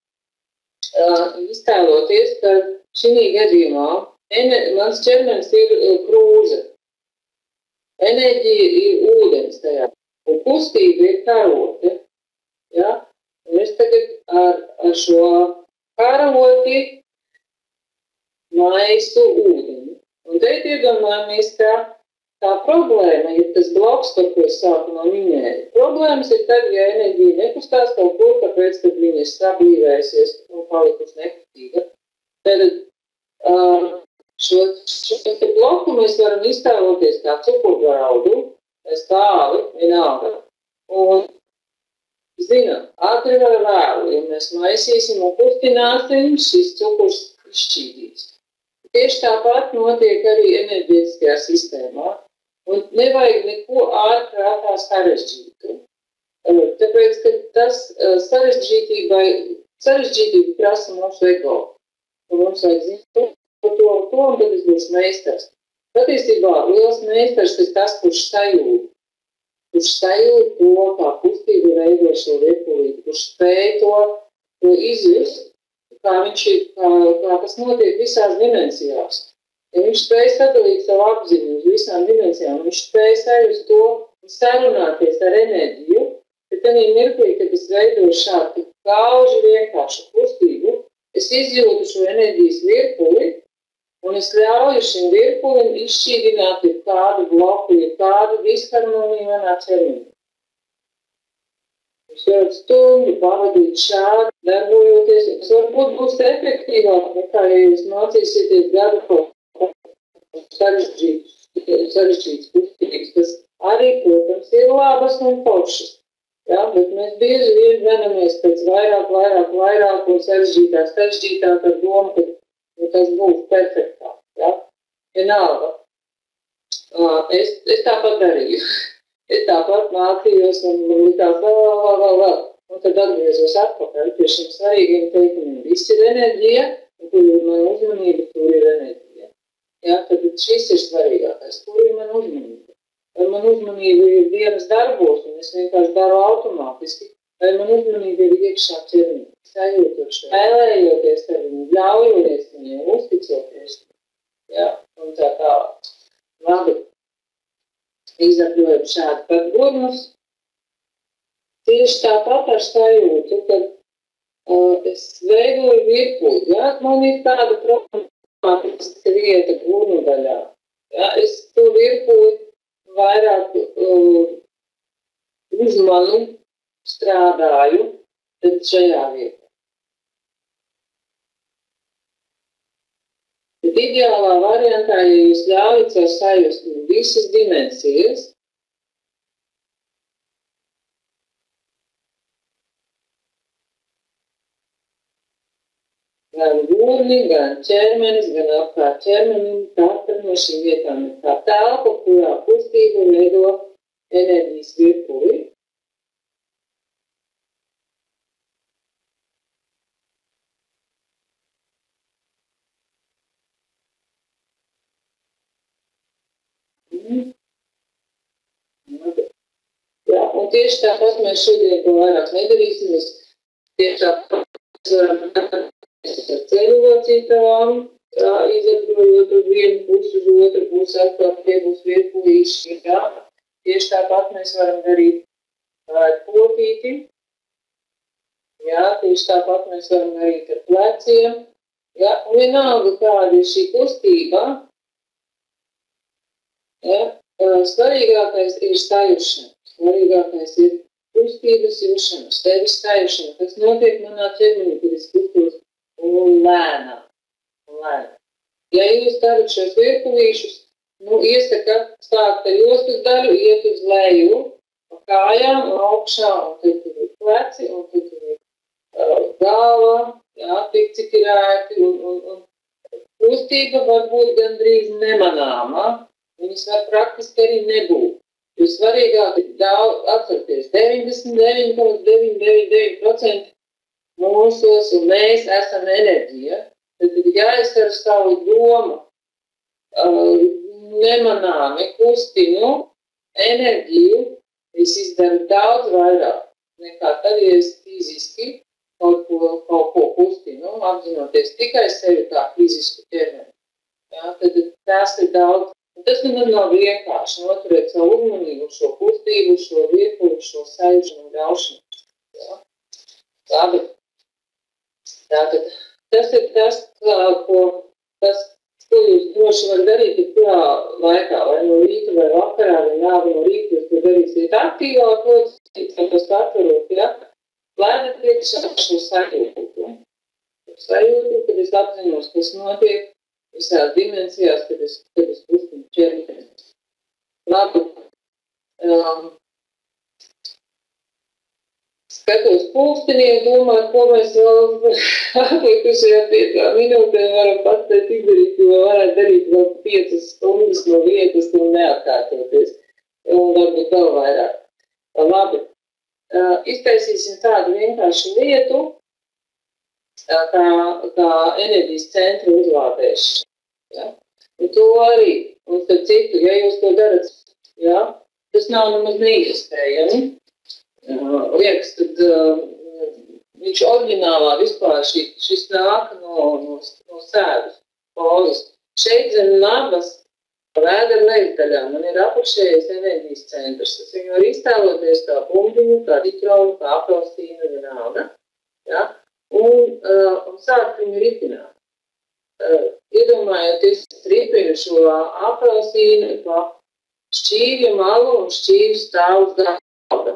iztēloties, ka šī gadījumā mans ķermenis ir krūze. Enerģija ir ūdens tajā. Un kustība ir karote. Ja? Un es tagad ar šo karoti maisu ūdeni. Un te iedomājamies, ka tā problēma ir tas bloks, par ko es sākumā minēju. Problēmas ir tad, ja enerģija nekustās kaut kur, tāpēc, kad viņa ir sablīvējusies un palikusi nekustīga. Tad Šo te bloku mēs varam iztēloties kā cukurgraudu, vai stāvi, vienalga. Un, zinām, ātri vai vēlu, ja mēs maisīsim un kustināsim, šis cukurs izšķīdīs. Tieši tāpat notiek arī enerģētiskajā sistēmā. Un nevajag neko ārprātā sarežģītu. Tāpēc, ka tas sarežģītība prasa mūsu ego. Un mums vajag zināt to, un tad es būšu meistars. Patiesībā liels meistars ir tas, kurš sajūt to, kā kustība veido šo virpulīti, kurš spēj to izjust, kā tas notiek visās dimensijās. Ja viņš spēj sadalīt savu apziņu uz visām dimensijām, viņš spēj sajust to un sarunāties ar enerģiju, bet tad mirklī, kad es veidoju šādu gauži vienkāršu kustību, es izjūtu šo enerģijas virpuli, un es ļauju šim virpulim izšķīdināt kādu bloku, kādu disharmoniju manā ķermenī. Jūs varat stundu pavadīt šādi, darbojoties, tas varbūt būs efektīvāk nekā, ja jūs mācīsieties gadu kaut sarežģītas kustības, kas arī, protams, ir labas un foršas. Ja, bet mēs bieži vien venamies pēc vairāk un sarežģītāk ar domu, ka tas būs perfektāk. Ja? Vienalga. Es tāpat darīju. Es tāpat mācījos un likās vēl. Un tad atgriezos atpakaļ pie šiem svarīgiem teikumiem. Viss ir enerģija, un kur ir mana uzmanība, tur ir enerģija. Ja? Tad šis ir svarīgākais. Kur ir mana uzmanība? Vai man uzmanība ir dienas darbos, un es vienkārši daru automātiski, vai man uzmanība ir iekšā ķermenī, sajūtoši, vēlējoties tevi, ļaujoties viņiem, uzticoties. Ja? Un tā labi, izapļojot šādi par gurmus. Tieši tāpat ar sajūtu, kad es veidoju virpuli. Ja? Man ir tāda problemātiska vieta gurnu daļā. Ja? Es to virpuli vairāk uzmanu strādāju šajā vietā. Bet ideālā variantā, ja jūs ļaujat sev sajust visas dimensijas, gan gurni, gan ķermenis, gan apkārt ķermenim, katra no šīm vietām ir tā telpa, kurā kustība veido enerģijas virpuli. Jā, un tieši tāpat mēs šodien to vairāk nedarīsim. Mēs tieši tāpat varam ar ceļu locītavām, izapļojot uz vienu pusi, uz otru pusi, atkal tie būs virpulīši. Tieši tāpat mēs varam darīt potīti. Jā, tieši tāpat mēs varam darīt ar pleciem. Jā, un vienalga, kāda ir šī kustība, jā, svarīgākais ir sajušana. Svarīgākais ir kustības jūšana, sevis sajušana, kas notiek manā ķermenī, kad es kustos un lēnām. Ja jūs darat šos virpulīšus, iesaka sākt ar jostas daļu, iet uz leju, pa kājām un augšā, un tad tur ir pleci, un tad tur ir galva, jā, tik cik ir ērti, un kustība var būt gandrīz nemanāma, viņas var praktiski arī nebūt. Jo svarīgāk ir atcerieties, 99,999% mūsos, un mēs esam enerģija. Tad ir jāizdara savu domu, nemanāmi kustinu enerģiju, es izdaru daudz vairāk nekā tad, ja es fiziski kaut ko kustinu, apzinoties tikai sevi kā fizisku ķermeni. Ja, tad tas ir daudz. Tas nemaz nav vienkārši noturēt savu uzmanību, šo kustību, šo virpuli, šo sajušanu un ļaušanu. Ja. Labi. Tātad tas ir tas, ko jūs droši var darīt jebkurā laikā, vai no rīta vai vakarā, vai nāvi no rīta, jūs to darīsiet aktīvāk, vai tas atverot, ja? Lēdat iekšā šo sajūtu. Sajūtu, kad es apzinos, kas notiek, visās dimensijās, kad es kustinu ķermeni. Labi. Skatos pulksteniem, domāju, ko mēs vēl atlikušajā 5 minūtē varam pateikt izdarīt, jo varētu darīt vēl 5 stundas no vietas un neatkārtoties. Un varbūt vēl vairāk. Labi. Iztaisīsim tādu vienkāršu lietu, kā enerģijas centra uzlādēšana. Ja? Un to arī, un tad citu, ja jūs to darat, ja? Tas nav nemaz neiespējami. Liekas, tad viņš oriģinālā vispār šis nāk no sēdus pozas. Šeit zem nabas vēdera lejas man ir apakšējais enerģijas centrs. Es viņu var iztēloties kā bumbiņu, kā citronu, kā aprostīnu, vienalga. Ja? Un sākt viņu ritināt. Iedomājoties, ripinu šo aprostīnu pa šķīvju malu un šķīvju stāv uz galda.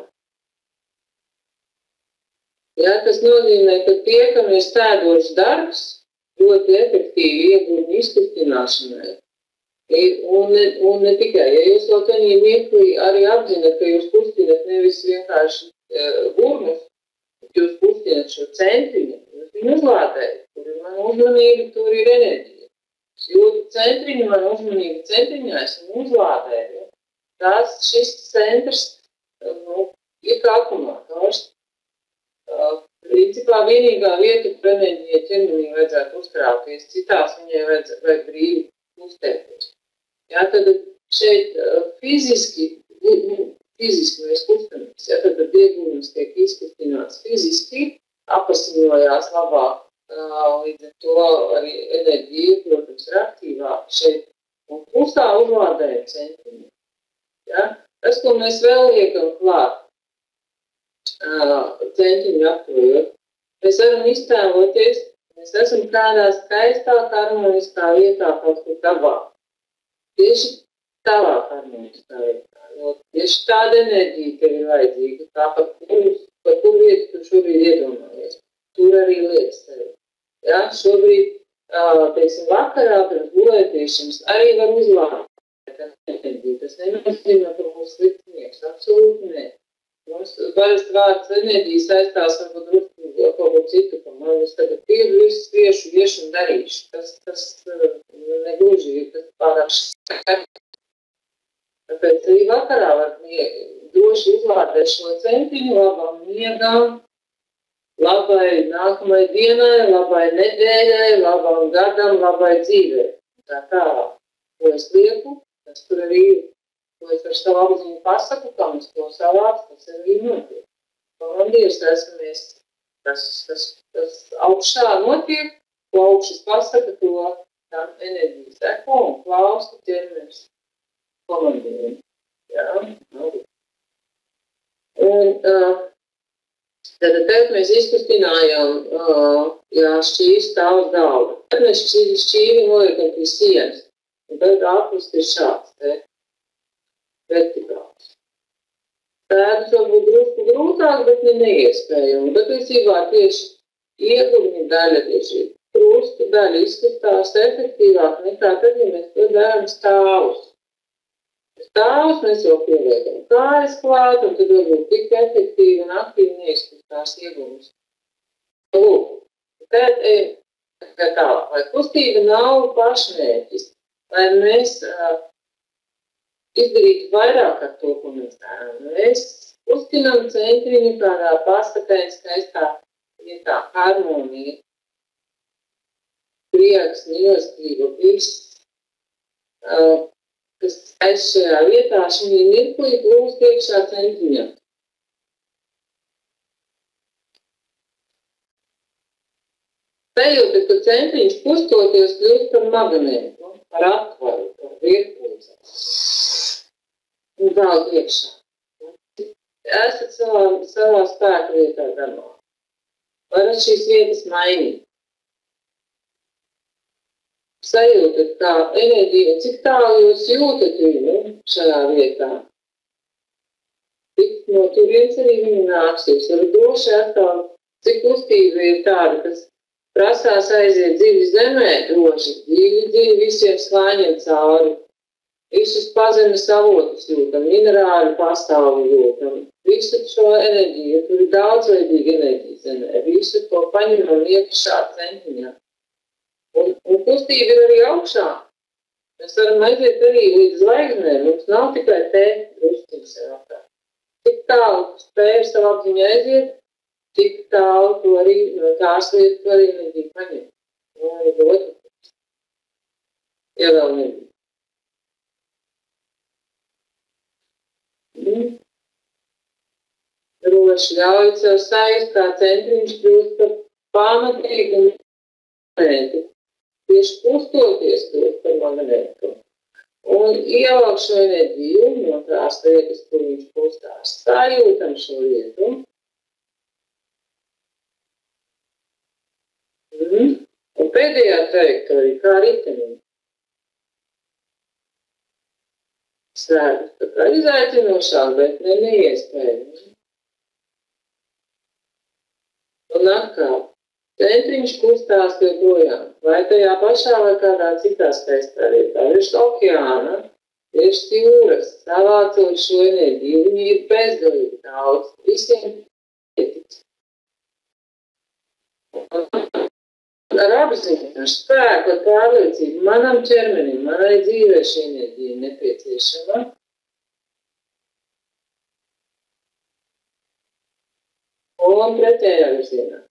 Ja, tas nozīmē, ka tie, kam ir stēdošs darbs, ļoti efektīvi iegūmi izkustināšanai. Un ne tikai, ja jūs vēl tenī mirklī arī apzināt, ka jūs kustinat nevis vienkārši burmus, bet jūs kustinat šo centriņu, jūs viņu uzlādējat. Tur ir mana uzmanība, tur ir enerģija. Jo centriņu, mana uzmanība centriņā, es viņu uzlādēju. Šis centrs ir kā akumulātors. Principā vienīgā vieta, kur enerģija ķermenī vajadzētu uzkrāties, citās viņai vajag brīvi kustēties. Jā, tad šeit fiziski mēs kustamies, jā, tad iegūmes tiek izkustināts fiziski, apasiņojās labāk, līdz ar to arī enerģija, protams, ir aktīvāka šeit un kustā uzlādējam centriņu. Jā, tas, ko mēs vēl liekam klāt, centriņu aptojot. Mēs varam iztēloties, mēs esam kādā skaistā, harmoniskā vietā kaut kur dabā. Tieši tavā harmoniskā vietā. Jo tieši tāda enerģija tev ir vajadzīga. Tā par kur vietu tu šobrīd iedomājies. Tur arī lietas tev. Ja? Šobrīd, teiksim, vakarā pirms gulētiešanas arī var uzlādēt enerģiju. Tas nenozīmē, ka mums sliktnieks. Absolūti nē. Mums parasti vārds enerģija saistās varbūt drusku kaut ko citu, ka man es tagad visu sviešu, iešu un darīšu. Tas negluži ir, tas pārāk skaidrs. Tāpēc arī vakarā var droši izlādēt šo centiņu labam miegam, labai nākamai dienai, labai nedēļai, labam gadam, labai dzīvē. Tā tālāk. Ko es lieku, tas tur arī ir. Ko es ar savu apziņu pasaku, kam es to savācu, tas arī notiek. Ko man Dievs esmies, tas augšā notiek, ko augšas pasaka, to tam enerģijas eko un klausta ķermenis komandiem. Jā, un tad mēs izkustinājām, šķīvi stāv uz galva. Tad mēs šķīvi noliekam pie sienas. Un tad apust ir šāds, te. Vertikāls. Tēdus varbūt drusku grūtāk, bet neiespējami. Bet visībā tieši ieguvņa daļa, tieši krustu daļa izskatās efektīvāk nekā tad, ja mēs to darām stāvus. Stāvus mēs jau pieliekam kājas klāt, un tad varbūt tik efektīvi un aktīvi neizskatās ieguvums. Lūk, tad tālāk, lai kustība nav pašmērķis, lai mēs izdarīt vairāk ar to, ko mēs darām. Mēs kustinām centriņu kādā pastakai skaistā vietā harmonija, prieks, mīlestība, viss, kas skaists šajā vietā, šī mirklī plūst iekšā centriņā. Sajūta, ka centriņš kustoties kļūst par magnētu, par atvaru, par virpulzi. Un vēl iekšā. Esat savā spēka vietā darbā. Varat šīs vietas mainīt. Sajūtat, kā enerģija, cik tālu jūs jūtat viņu šajā vietā. Tik no turienes arī viņa nāks. Jūs varat droši atkal, cik kustība ir tāda, kas prasās aiziet dziļi zemē, droši, dziļi visiem slāņiem cauri. Visus pazemes avotus jūtam, minerāļu pastāvu jūtam, visu šo enerģiju, tur ir daudzveidīga enerģija zemē, visu to paņemam iekšā centiņā. Un kustība ir arī augšā. Mēs varam aiziet arī līdz zvaigznēm, mums nav tikai te drusciņas apkārt. Tik tālu spēja savā apziņā aiziet, tik tālu to arī no tās lietas, to arī enerģiju paņemt. Un arī otru. Ja vēl nebija. Droši ļauj sev sajust, kā centriņš kļūst par pamatīgu magnētu. Tieši kustoties kļūst par magnētu. Un ievelk šo enerģiju no tās vietas, kur viņš kustās. Sajūtam šo vietu. Un pēdējā trajektorija, kā ritenim. Sēdus, tā kā izaicinošāk, bet neiespējami. Un atkal, centriņš kustās joprojām, vai tajā pašā vai kādā citā skaistā vietā, virs okeāna, virs jūras, savācot šo enerģiju, viņi ir bezgalīgi daudz, visiem pietiks. Ar apziņu, ar spēku, ar pārliecību, manam ķermenim, manai dzīvē šī enerģija nepieciešama. Un pretējā virzienā.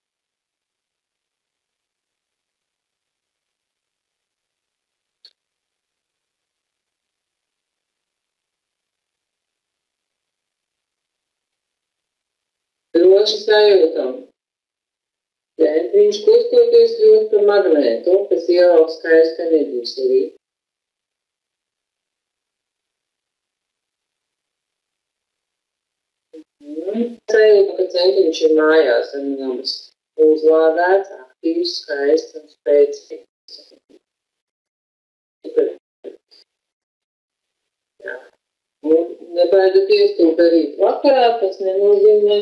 Droši sajūtam. Centriņš kustoties kļūst par magnētu, kas ievelk skaistu enerģiju sevī. Sajūta, ka centriņš ir mājās ar mums uzlādēts, aktīvs, skaists un spēcīgs. Un nebaidieties to darīt vakarā, tas nenozīmē,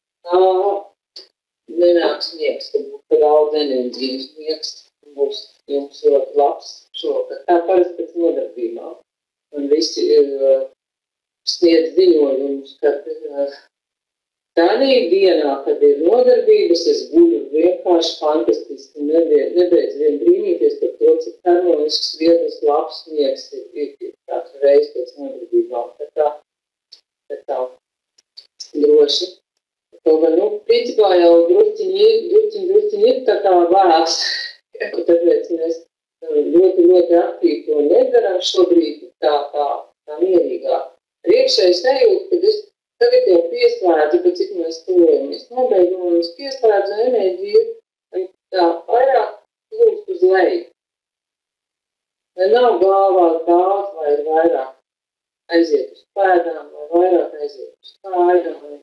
nenāks miegs, ka būs daudz enerģijas miegs, būs jums ļoti labs šokar. Tā parasti pēc nodarbībām. Un visi sniedz ziņojumus, ka tādā dienā, kad ir nodarbības, es guļu vienkārši fantastiski. Nebeidz vien brīnīties par to, cik harmonisks, viegls, labs miegs ir katru reizi pēc nodarbībām. Tā droši. Kaut gan, principā jau drusciņi ir tā kā vārās, tāpēc mēs ļoti aktīvi to nedaram šobrīd tā mierīgāk. Priekšēji sajūta, kad es tagad jau pieslēdzu, bet cik mēs tuvojamies nobeigumu, un es pieslēdzu enerģiju, tā vairāk plūst uz leju. Vai nav galvā daudz, vai ir vairāk aiziet uz pēdām, vai vairāk aiziet uz kājām.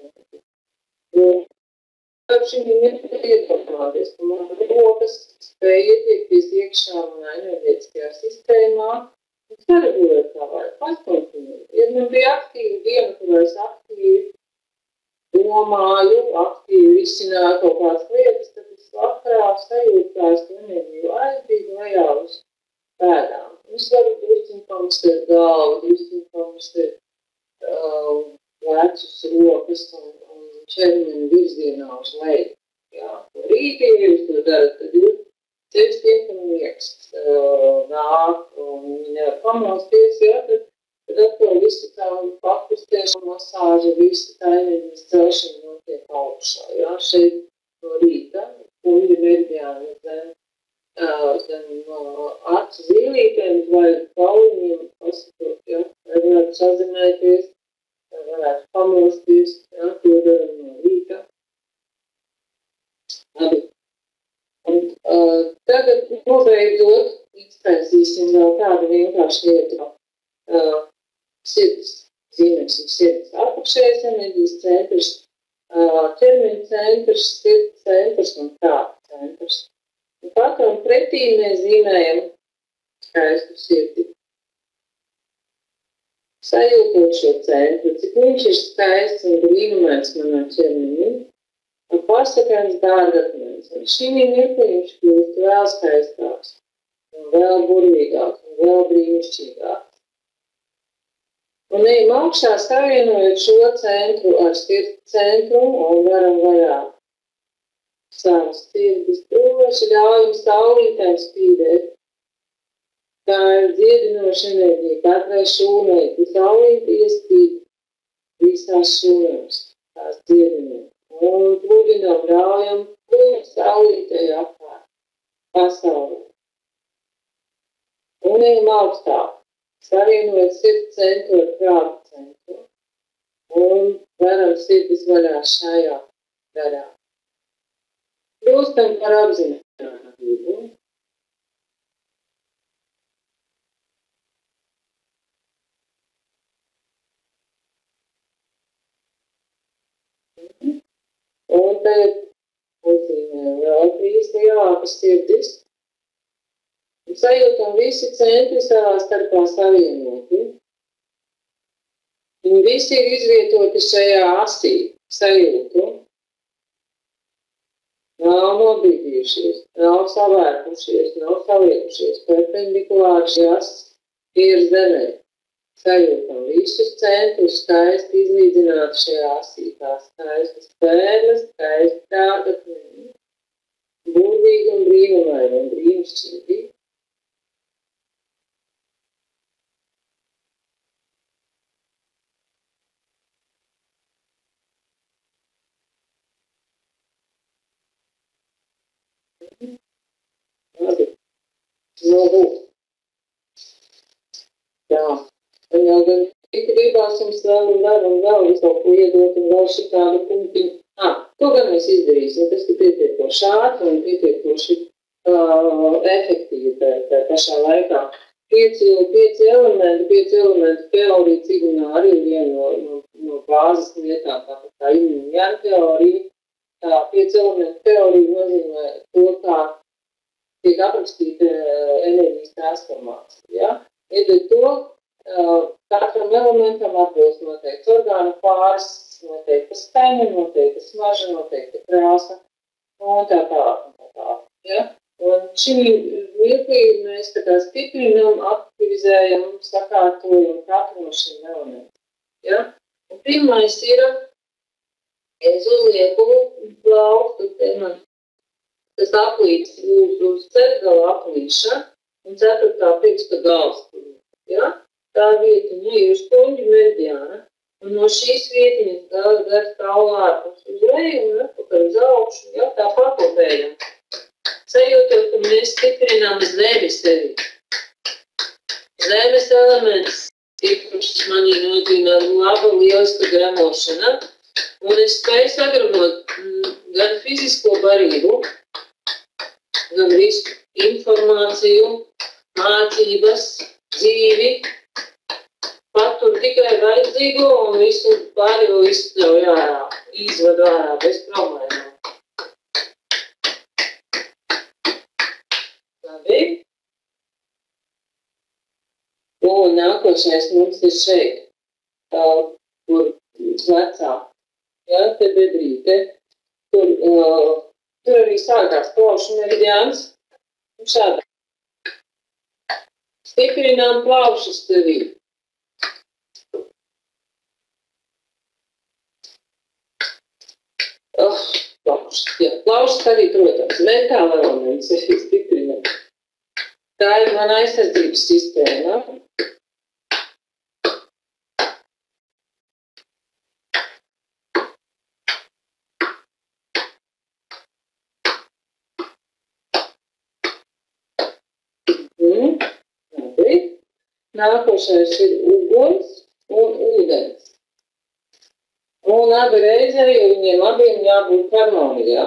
Šim ir iedomāties, ka man rokas spēja ietiekties iekšā manā enerģētiskajā sistēmā un saregulēt tā vajag paskontinēt. Ja man bija aktīva diena, kurā es aktīvi domāju, aktīvi risināju kaut kādas lietas, tad es vakarā sajūtu, kā es to enerģiju aizdīgu lejā uz pēdām. Es varu drusciņi pamestēt galvu, drusciņi pamestēt plecus, rokas un ķermeni virzienā uz leju. Rītī, ja jūs to darat, tad jūs sevis tiekam miegs nāk un viņi nevar pamosties, tad atkal visu tā pakustēšana, masāža, visu tā enerģijas celšana notiek augšā. Šeit no rīta, kuļi meridiāni zem acu zīlītēm vai kauliņiem pasakot, vai varētu sazemēties, vai varētu pamosties, to daram no rīta. Labi. Un tagad nobeidzot, iztaisīsim vēl tādu vienkāršu lietu. Sirds, zīmēsim sirds apakšējais enerģijas centrs, ķermeņa centrs, sirds centrs un prāta centrs. Un katram pretī mēs zīmējam skaistu sirdi. Sajūtot šo centru, cik viņš ir skaists un brīnumains manā ķermenī, pasakāns dārgakmens. Un šī mirklī viņš kļūst vēl skaistāks, un vēl burvīgāks, un vēl brīnišķīgāks. Un ejam augšā savienojot šo centru ar sirds centru un varam vairāk. Savas sirdis droši ļaujam saulītēm spīdēt. Tā ir dziedinoša enerģija katrai šūnai, ka saulīte iespīd visās šūnās, tās dziedinot. Un pludinām ļaujam saulītei apkārt pasaulē. Un ejam augstāk, savienojot sirds centru ar prāta centru. Un varam sirdis vaļā šajā garā. Kļūstam par apzinātību. Un tagad uzzīmējam vēl 3 lielākas sirdis. Un sajūtam visi centri savā starpā savienoti. Viņi visi ir izvietoti šajā asī, sajūtu. Nav nobīdījušies, nav savērpušies, nav saliekušies, perpendikulāri šīs ir zemē. Sajūtam visus centrus skaisti izlīdzināt šajā asī, kā skaistas pērles, skaisti dārgakmeņi, burvīgi un brīnumaini un brīnišķīgi. Labi, nobūt. Jā. Un jau gan gribās jums vēl visu kaut ko iedot un vēl šitādu punktiņu. To gan mēs izdarīsim, tas ir pietiekoši ātri un pietiekoši efektīvi tā pašā laikā. 5 elementi teorija cigunā arī viena no bāzes lietām, tā Yin teorija. Tā 5 elementu teorija nozīmē to, kā tiek aprakstīta enerģijas transformācija. Ja? Iedod to, katram elementam atbilst noteikts orgānu pāris, noteikta skaņa, noteikta smarža, noteikta krāsa un tā tālāk. Ja? Un šī mirklī mēs tā kā stiprinam, aktivizējam, sakārtojam katru no šiem elementiem. Ja? Un pirmais ir, es uzlieku plauktu, tas aplīts uz ceturgala aplīša un 4. pirksta gals. Ja? Tā vietiņa ir uz kuņģu meridiāna, un no šīs vietiņas gar tālāk uz leju un atpakaļ uz augšu, ja, tā pakopējam. Sajūtot, ka mēs stiprinām zemi sevi. Zemes elements stiprušas manī nozīmē laba lieliska gremošana, un es spēju sagramot gan fizisko barību, gan visu informāciju, mācības, dzīvi, patur tikai vajadzīgo un visu pārējo izspļauj ārā, izvadu ārā bez problēmām. Labi. Un nākošais mums ir šeit, kur vecā, ja, te bedrīte, tur arī sākās plaušu meridiāns, un šādā. Stiprinām plaušas tevī. Plaušas arī, protams, mentāla elements ir stiprināt. Tā ir mana aizsardzības sistēma. Nākošais ir uguns un ūdens. Un abi reizē, jo viņiem abiem jābūt harmonijā.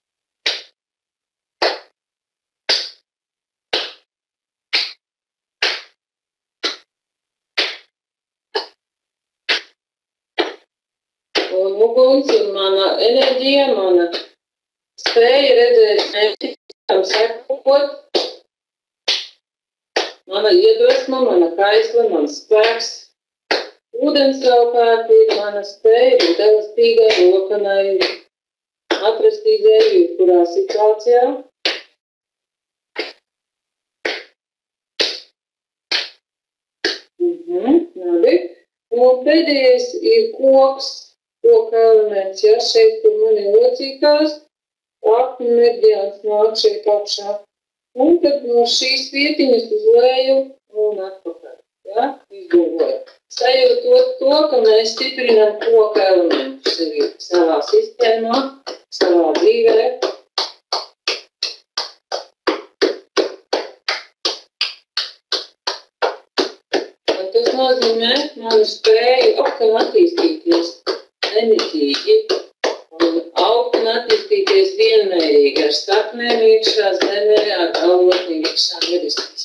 Un uguns ir mana enerģija, mana spēja redzēt mērķi, sekot. Mana iedvesma, mana kaisla, mans spēks. Ūdens savukārt ir mana spēja būt elastīgai, rokanai, atrast izēju, kurā situācijā. Labi. Un pēdējais ir koks, koka elements, ja šeit, kur man ir locītās, aknu meridiāns nāk šeit apšā. Un tad no šīs vietiņas uz leju un atpakaļ, ja, izgulvoju. Sajūtot to, ka mēs stiprinām koka elementu sevi savā sistēmā, savā dzīvē. Un tas nozīmē manu spēju augt un attīstīties enerģīgi un augt un attīstīties vienmērīgi ar saknēm iekšā zemē, ar galvotni iekšā debesīs.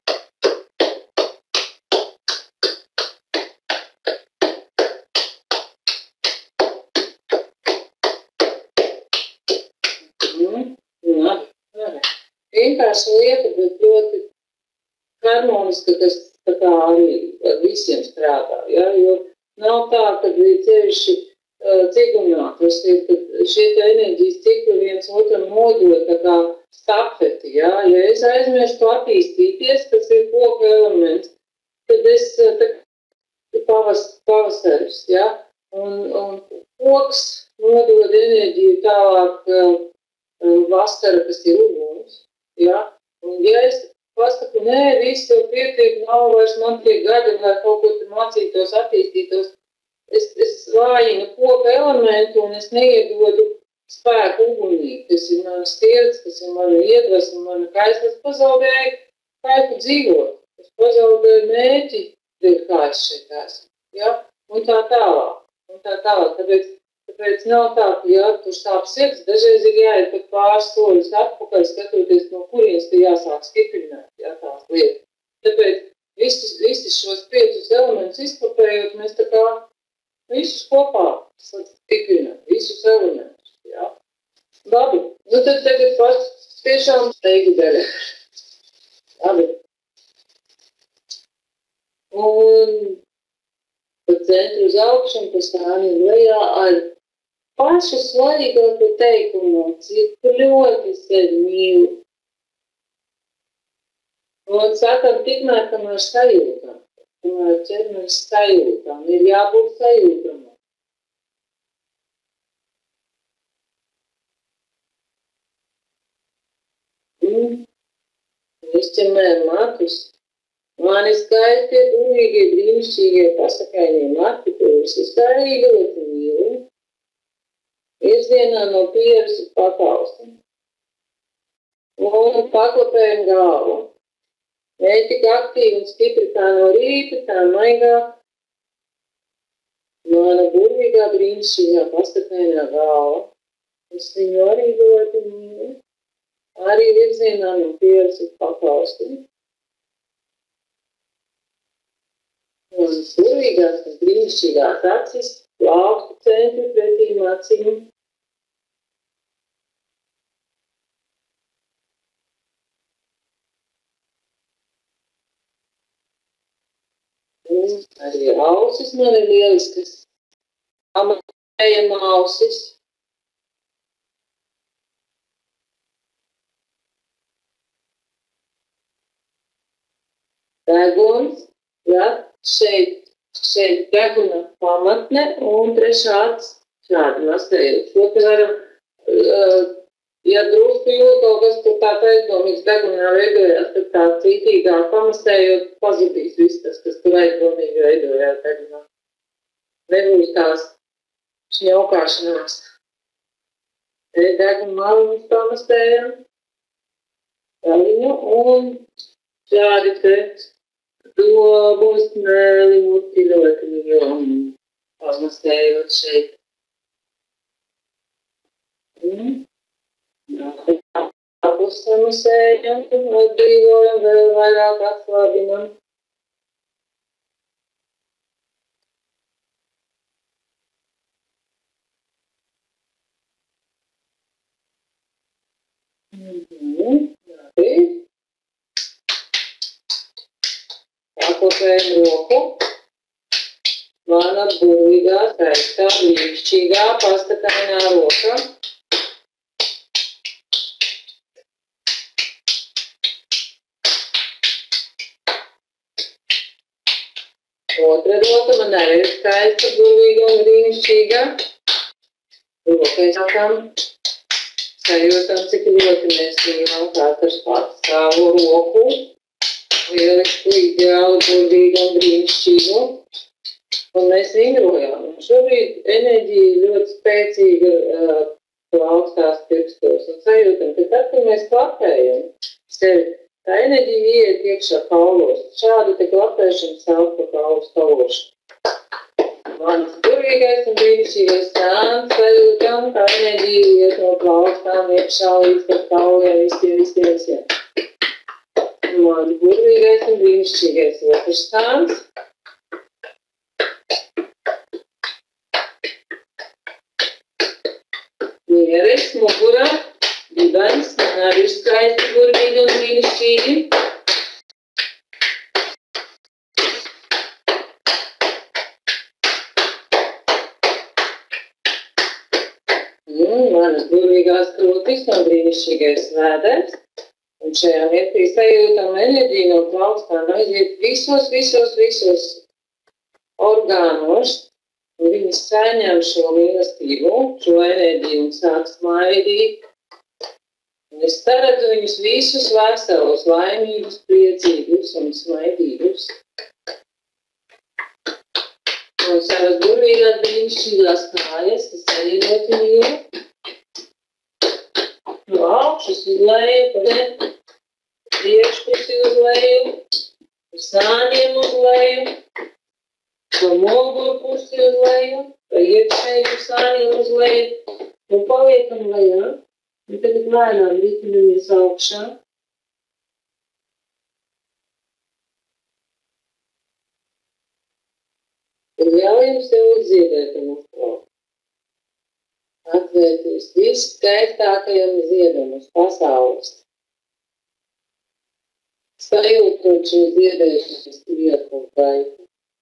Vienkārši lieta, bet ļoti harmoniska, kas tā kā arī visiem strādā, ja? Jo nav tā, kad ir ceļši ciklumā, tas ir, kad šie enerģijas cikli viens otram nodod tā kā stafeti, ja? Ja es aizmirstu attīstīties, tas ir koka elements, tad es tā pavasaris, ja? Un koks nodod enerģiju tālāk vasara, kas ir uguns. Ja? Un ja es pasaku, nē, viss jau pietiek, nav vairs man tie gadi, lai kaut ko mācītos, attīstītos, es vājinu koka elementu un es neiedodu spēku ugunī. Tas ir mana sirds, tas ir mana iedvesma, mana kaislas pazaudēja spēku dzīvot. Es pazaudēju mērķi, kā es šeit esmu. Ja? Un tā tālāk. Tāpēc nav tā, ka, ja tur sāp sirds, dažreiz ir jāiet pat pāris soļus atpakaļ, skatoties, no kurienes te jāsāk stiprināt, ja, tās lietas. Tāpēc visus šos 5 elementus izkopējot, mēs tā kā visus kopā stiprināt, visus elementus, ja. Labi, nu tad tagad pats tiešām steigu daļa. Labi. Un pa centru uz augšu un pa stāni lejā ar pašu svarīgāko teikumu, cik ļoti sevi mīlu. Un sakam, tikmēr, kamēr sajūtam, kamēr ķermenis sajūtam, ir jābūt sajūtamam. Es ķemēju matus. Mani skaistie, burvīgie, brīnišķīgie, pasakainie mati, kurus es arī ļoti mīlu. Virzienā no pieres uz pakausti. Un paklapējam galvu. Ne tik aktīvi un stipri kā no rīta, tā maigāk. Mana burvīgā, brīnišķīgā, pasakaiņā galva. Es viņu arī ļoti mīlu. Arī virzienā no pieres uz pakausti. Un burvīgās un brīnišķīgās acis, plauktu centri pretīm acīm. Un arī ausis man ir lieliskas. Amatējama ausis. Deguns, ja, šeit deguna pamatne un trešāds šādi mastējot. Šo te varam, ja drusku jūt kaut kas tur tā aizdomīgs degunā veidojās, tad tā cītīgāk pamastējot pazudīs viss tas, kas tur aizdomīgi veidojās degunā. Nebūs tās šņaukāšanās. Deguna maliņus pamastējam. Taļiņu un šādi te dobus, mēli, muti ļoti miljonu pamastējot šeit. Apussamusējam, atbrīvojam, vēl vairāk atslābinam. Labi. Pakopējam roku. Mana burvīgā, skaistā, brīnišķīgā, pastakainā roka. Otra rota man arī ir skaista, burvīga un brīnišķīga. Rokaiskam sajūtam, cik ļoti mēs mīlam katrs pats savu roku. Lielisku, ideālu, burvīgu un brīnišķīgu. Un mēs vingrojām. Un šobrīd enerģija ļoti spēcīga augstās pirkstos. Un sajūtam, ka tad, kad mēs klapējam sevi, tā enerģija ieiet iekšā kaulos. Šādu te klapēšanu sauc par kaulu stalošanu. Mans burvīgais un brīnišķīgais sāns sajūtam, kā enerģija iet no plaukstām iekšā līdz pat kauliem, visiem. Mans burvīgais un brīnišķīgais otrs sāns. Mieres, mugurā, dibens, man arī ir skaisti, burvīgi un brīnišķīgi. Manas burvīgās krūtis un brīnišķīgais vēders. Un šajā mirklī sajūtam enerģiju no plaukstām aiziet visos orgānos. Un viņi saņem šo mīlestību, šo enerģiju un sāk smaidīt. Un es saredzu viņus visus veselos, laimīgus, priecīgus un smaidīgus. Un savas burvīgās brīnišķīgās kājas, es arī ļoti mīlu. No augšas uz leju, priekšpusi uz leju, uz sāņiem uz leju, no muguru pusi uz leju, pa iekšējiem sāņiem uz leju, un paliekam lejā. Un tagad lēnām ritinamies augšā. Un ļaujam sev uzziedēt un uzklāt. Atvērties visskaistākajam ziedam uz pasaules. Sajūtot šo ziedēšanas prieku un gaitu.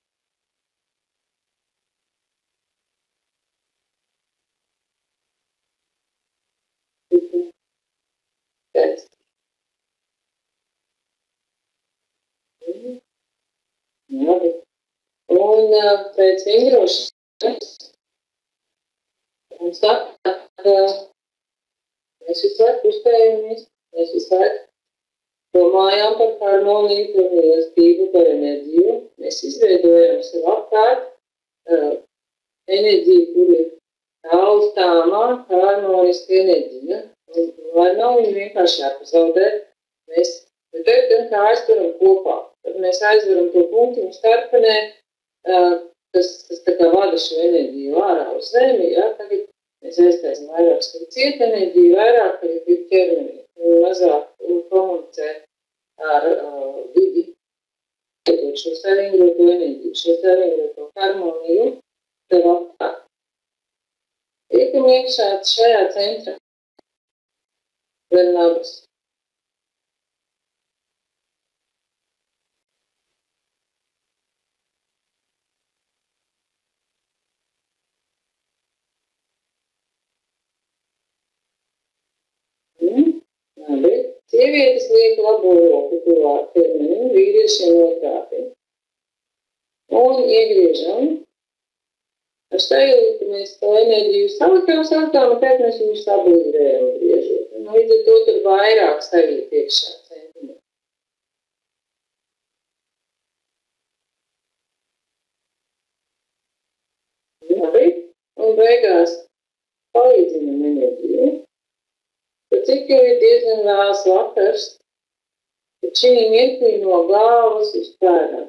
Skaisti. Labi. Un pēc vingrošanas un saka, ka mēs visu laiku uzstējamies, mēs visu laiku domājām par harmoniju, par mīlestību, par enerģiju. Mēs izveidojam sev apkārt enerģiju, kur ir taustāmā, harmoniska enerģija. Un lai nav viņa vienkārši jāpazaudē, mēs gan kā aizturam kopā. Tad mēs aizveram to punktiņu starpenē, kas tā kā vada šo enerģiju ārā uz zemi, ja, tagad mēs aiztaisam vairāk ciet enerģiju, vairāk tagad ir ķermenī, mazāk komunicē ar vidi, ietot šo savingroto enerģiju, šo savingroto harmoniju, tev apkārt. Iekam iekšā šajā centrā, zem nabas. Sievietes liek labo roku tuvāk ķermenim, vīriešiem otrādi. Un iegriežam. Ar sajūtu mēs to enerģiju salikām, un pēc mēs viņu stabilizējam griežot. Un līdz ar to tur vairāk sajūt iekšā centumā. Labi. Un beigās palīdzinam enerģiju. Cik jau ir diezgan vēls vakars, tad šī mirklī no galvas uz pēdām.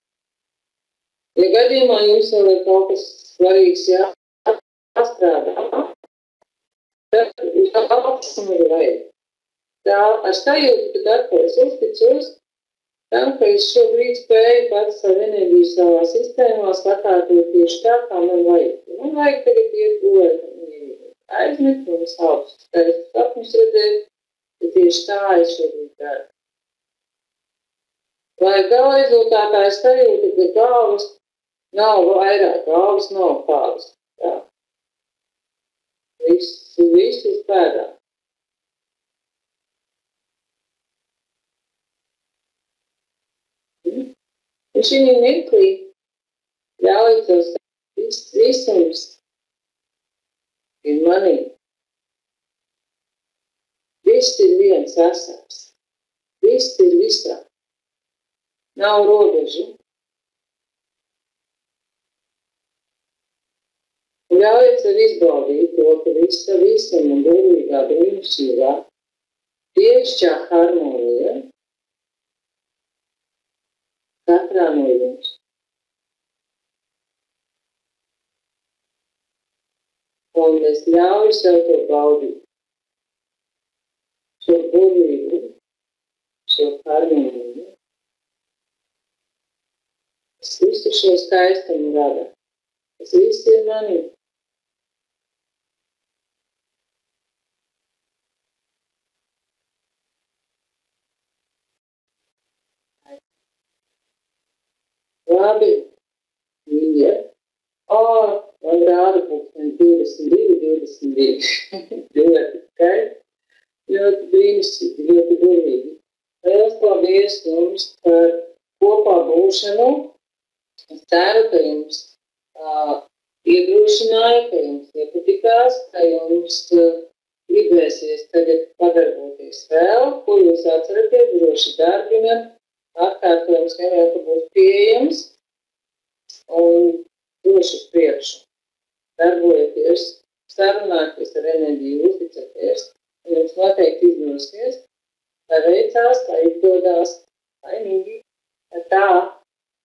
Ja gadījumā jums vēl ir kaut kas svarīgs jāstrādā, tad uz augšumu ir vajag. Tā ar sajūtu, ka darbojas uzticos, tam, ka es šobrīd spēju pats savu enerģiju savā sistēmā sakārtot tieši tā, kā man vajag. Man vajag tagad iet gulēt aizmet un savus skaistus sapņus redzēt, ka tieši tā es šobrīd daru. Lai gala rezultātā es sajūtu, ka galvas nav vairāk, galvas nav kādas. Viss uz pēdām. Un šī mirklī Ļauj tos visums ir manī. Viss ir viens esams. Viss ir visā. Nav robežu. Un ļaujiet sev izbaudīt to, ka visa visam un burvīgā brīnišķīgā dievišķā harmonija katrā no jums. Un es ļauju sev to baudīt. Šo burvību, šo harmoniju. Es visu šo skaistumu rada. Tas viss ir manī. Labi, mīļie. Man rāda pulksteni 22. Ļoti skaisti, ļoti brīnišķīgi, ļoti burvīgi. Liels paldies jums par kopā būšanu. Es ceru, ka jums iedrošināja, ka jums iepatikās, ka jums gribēsies tagad padarboties vēl, ko jūs atceraties, droši darbināt. Atkārtojums vienmēr būs pieejams un došu uz priekšu. Darbojieties, sarunāties ar enerģiju, uzticaties, un jums noteikti izdosies, lai veicās, lai izdodās, laimīgi. Tā.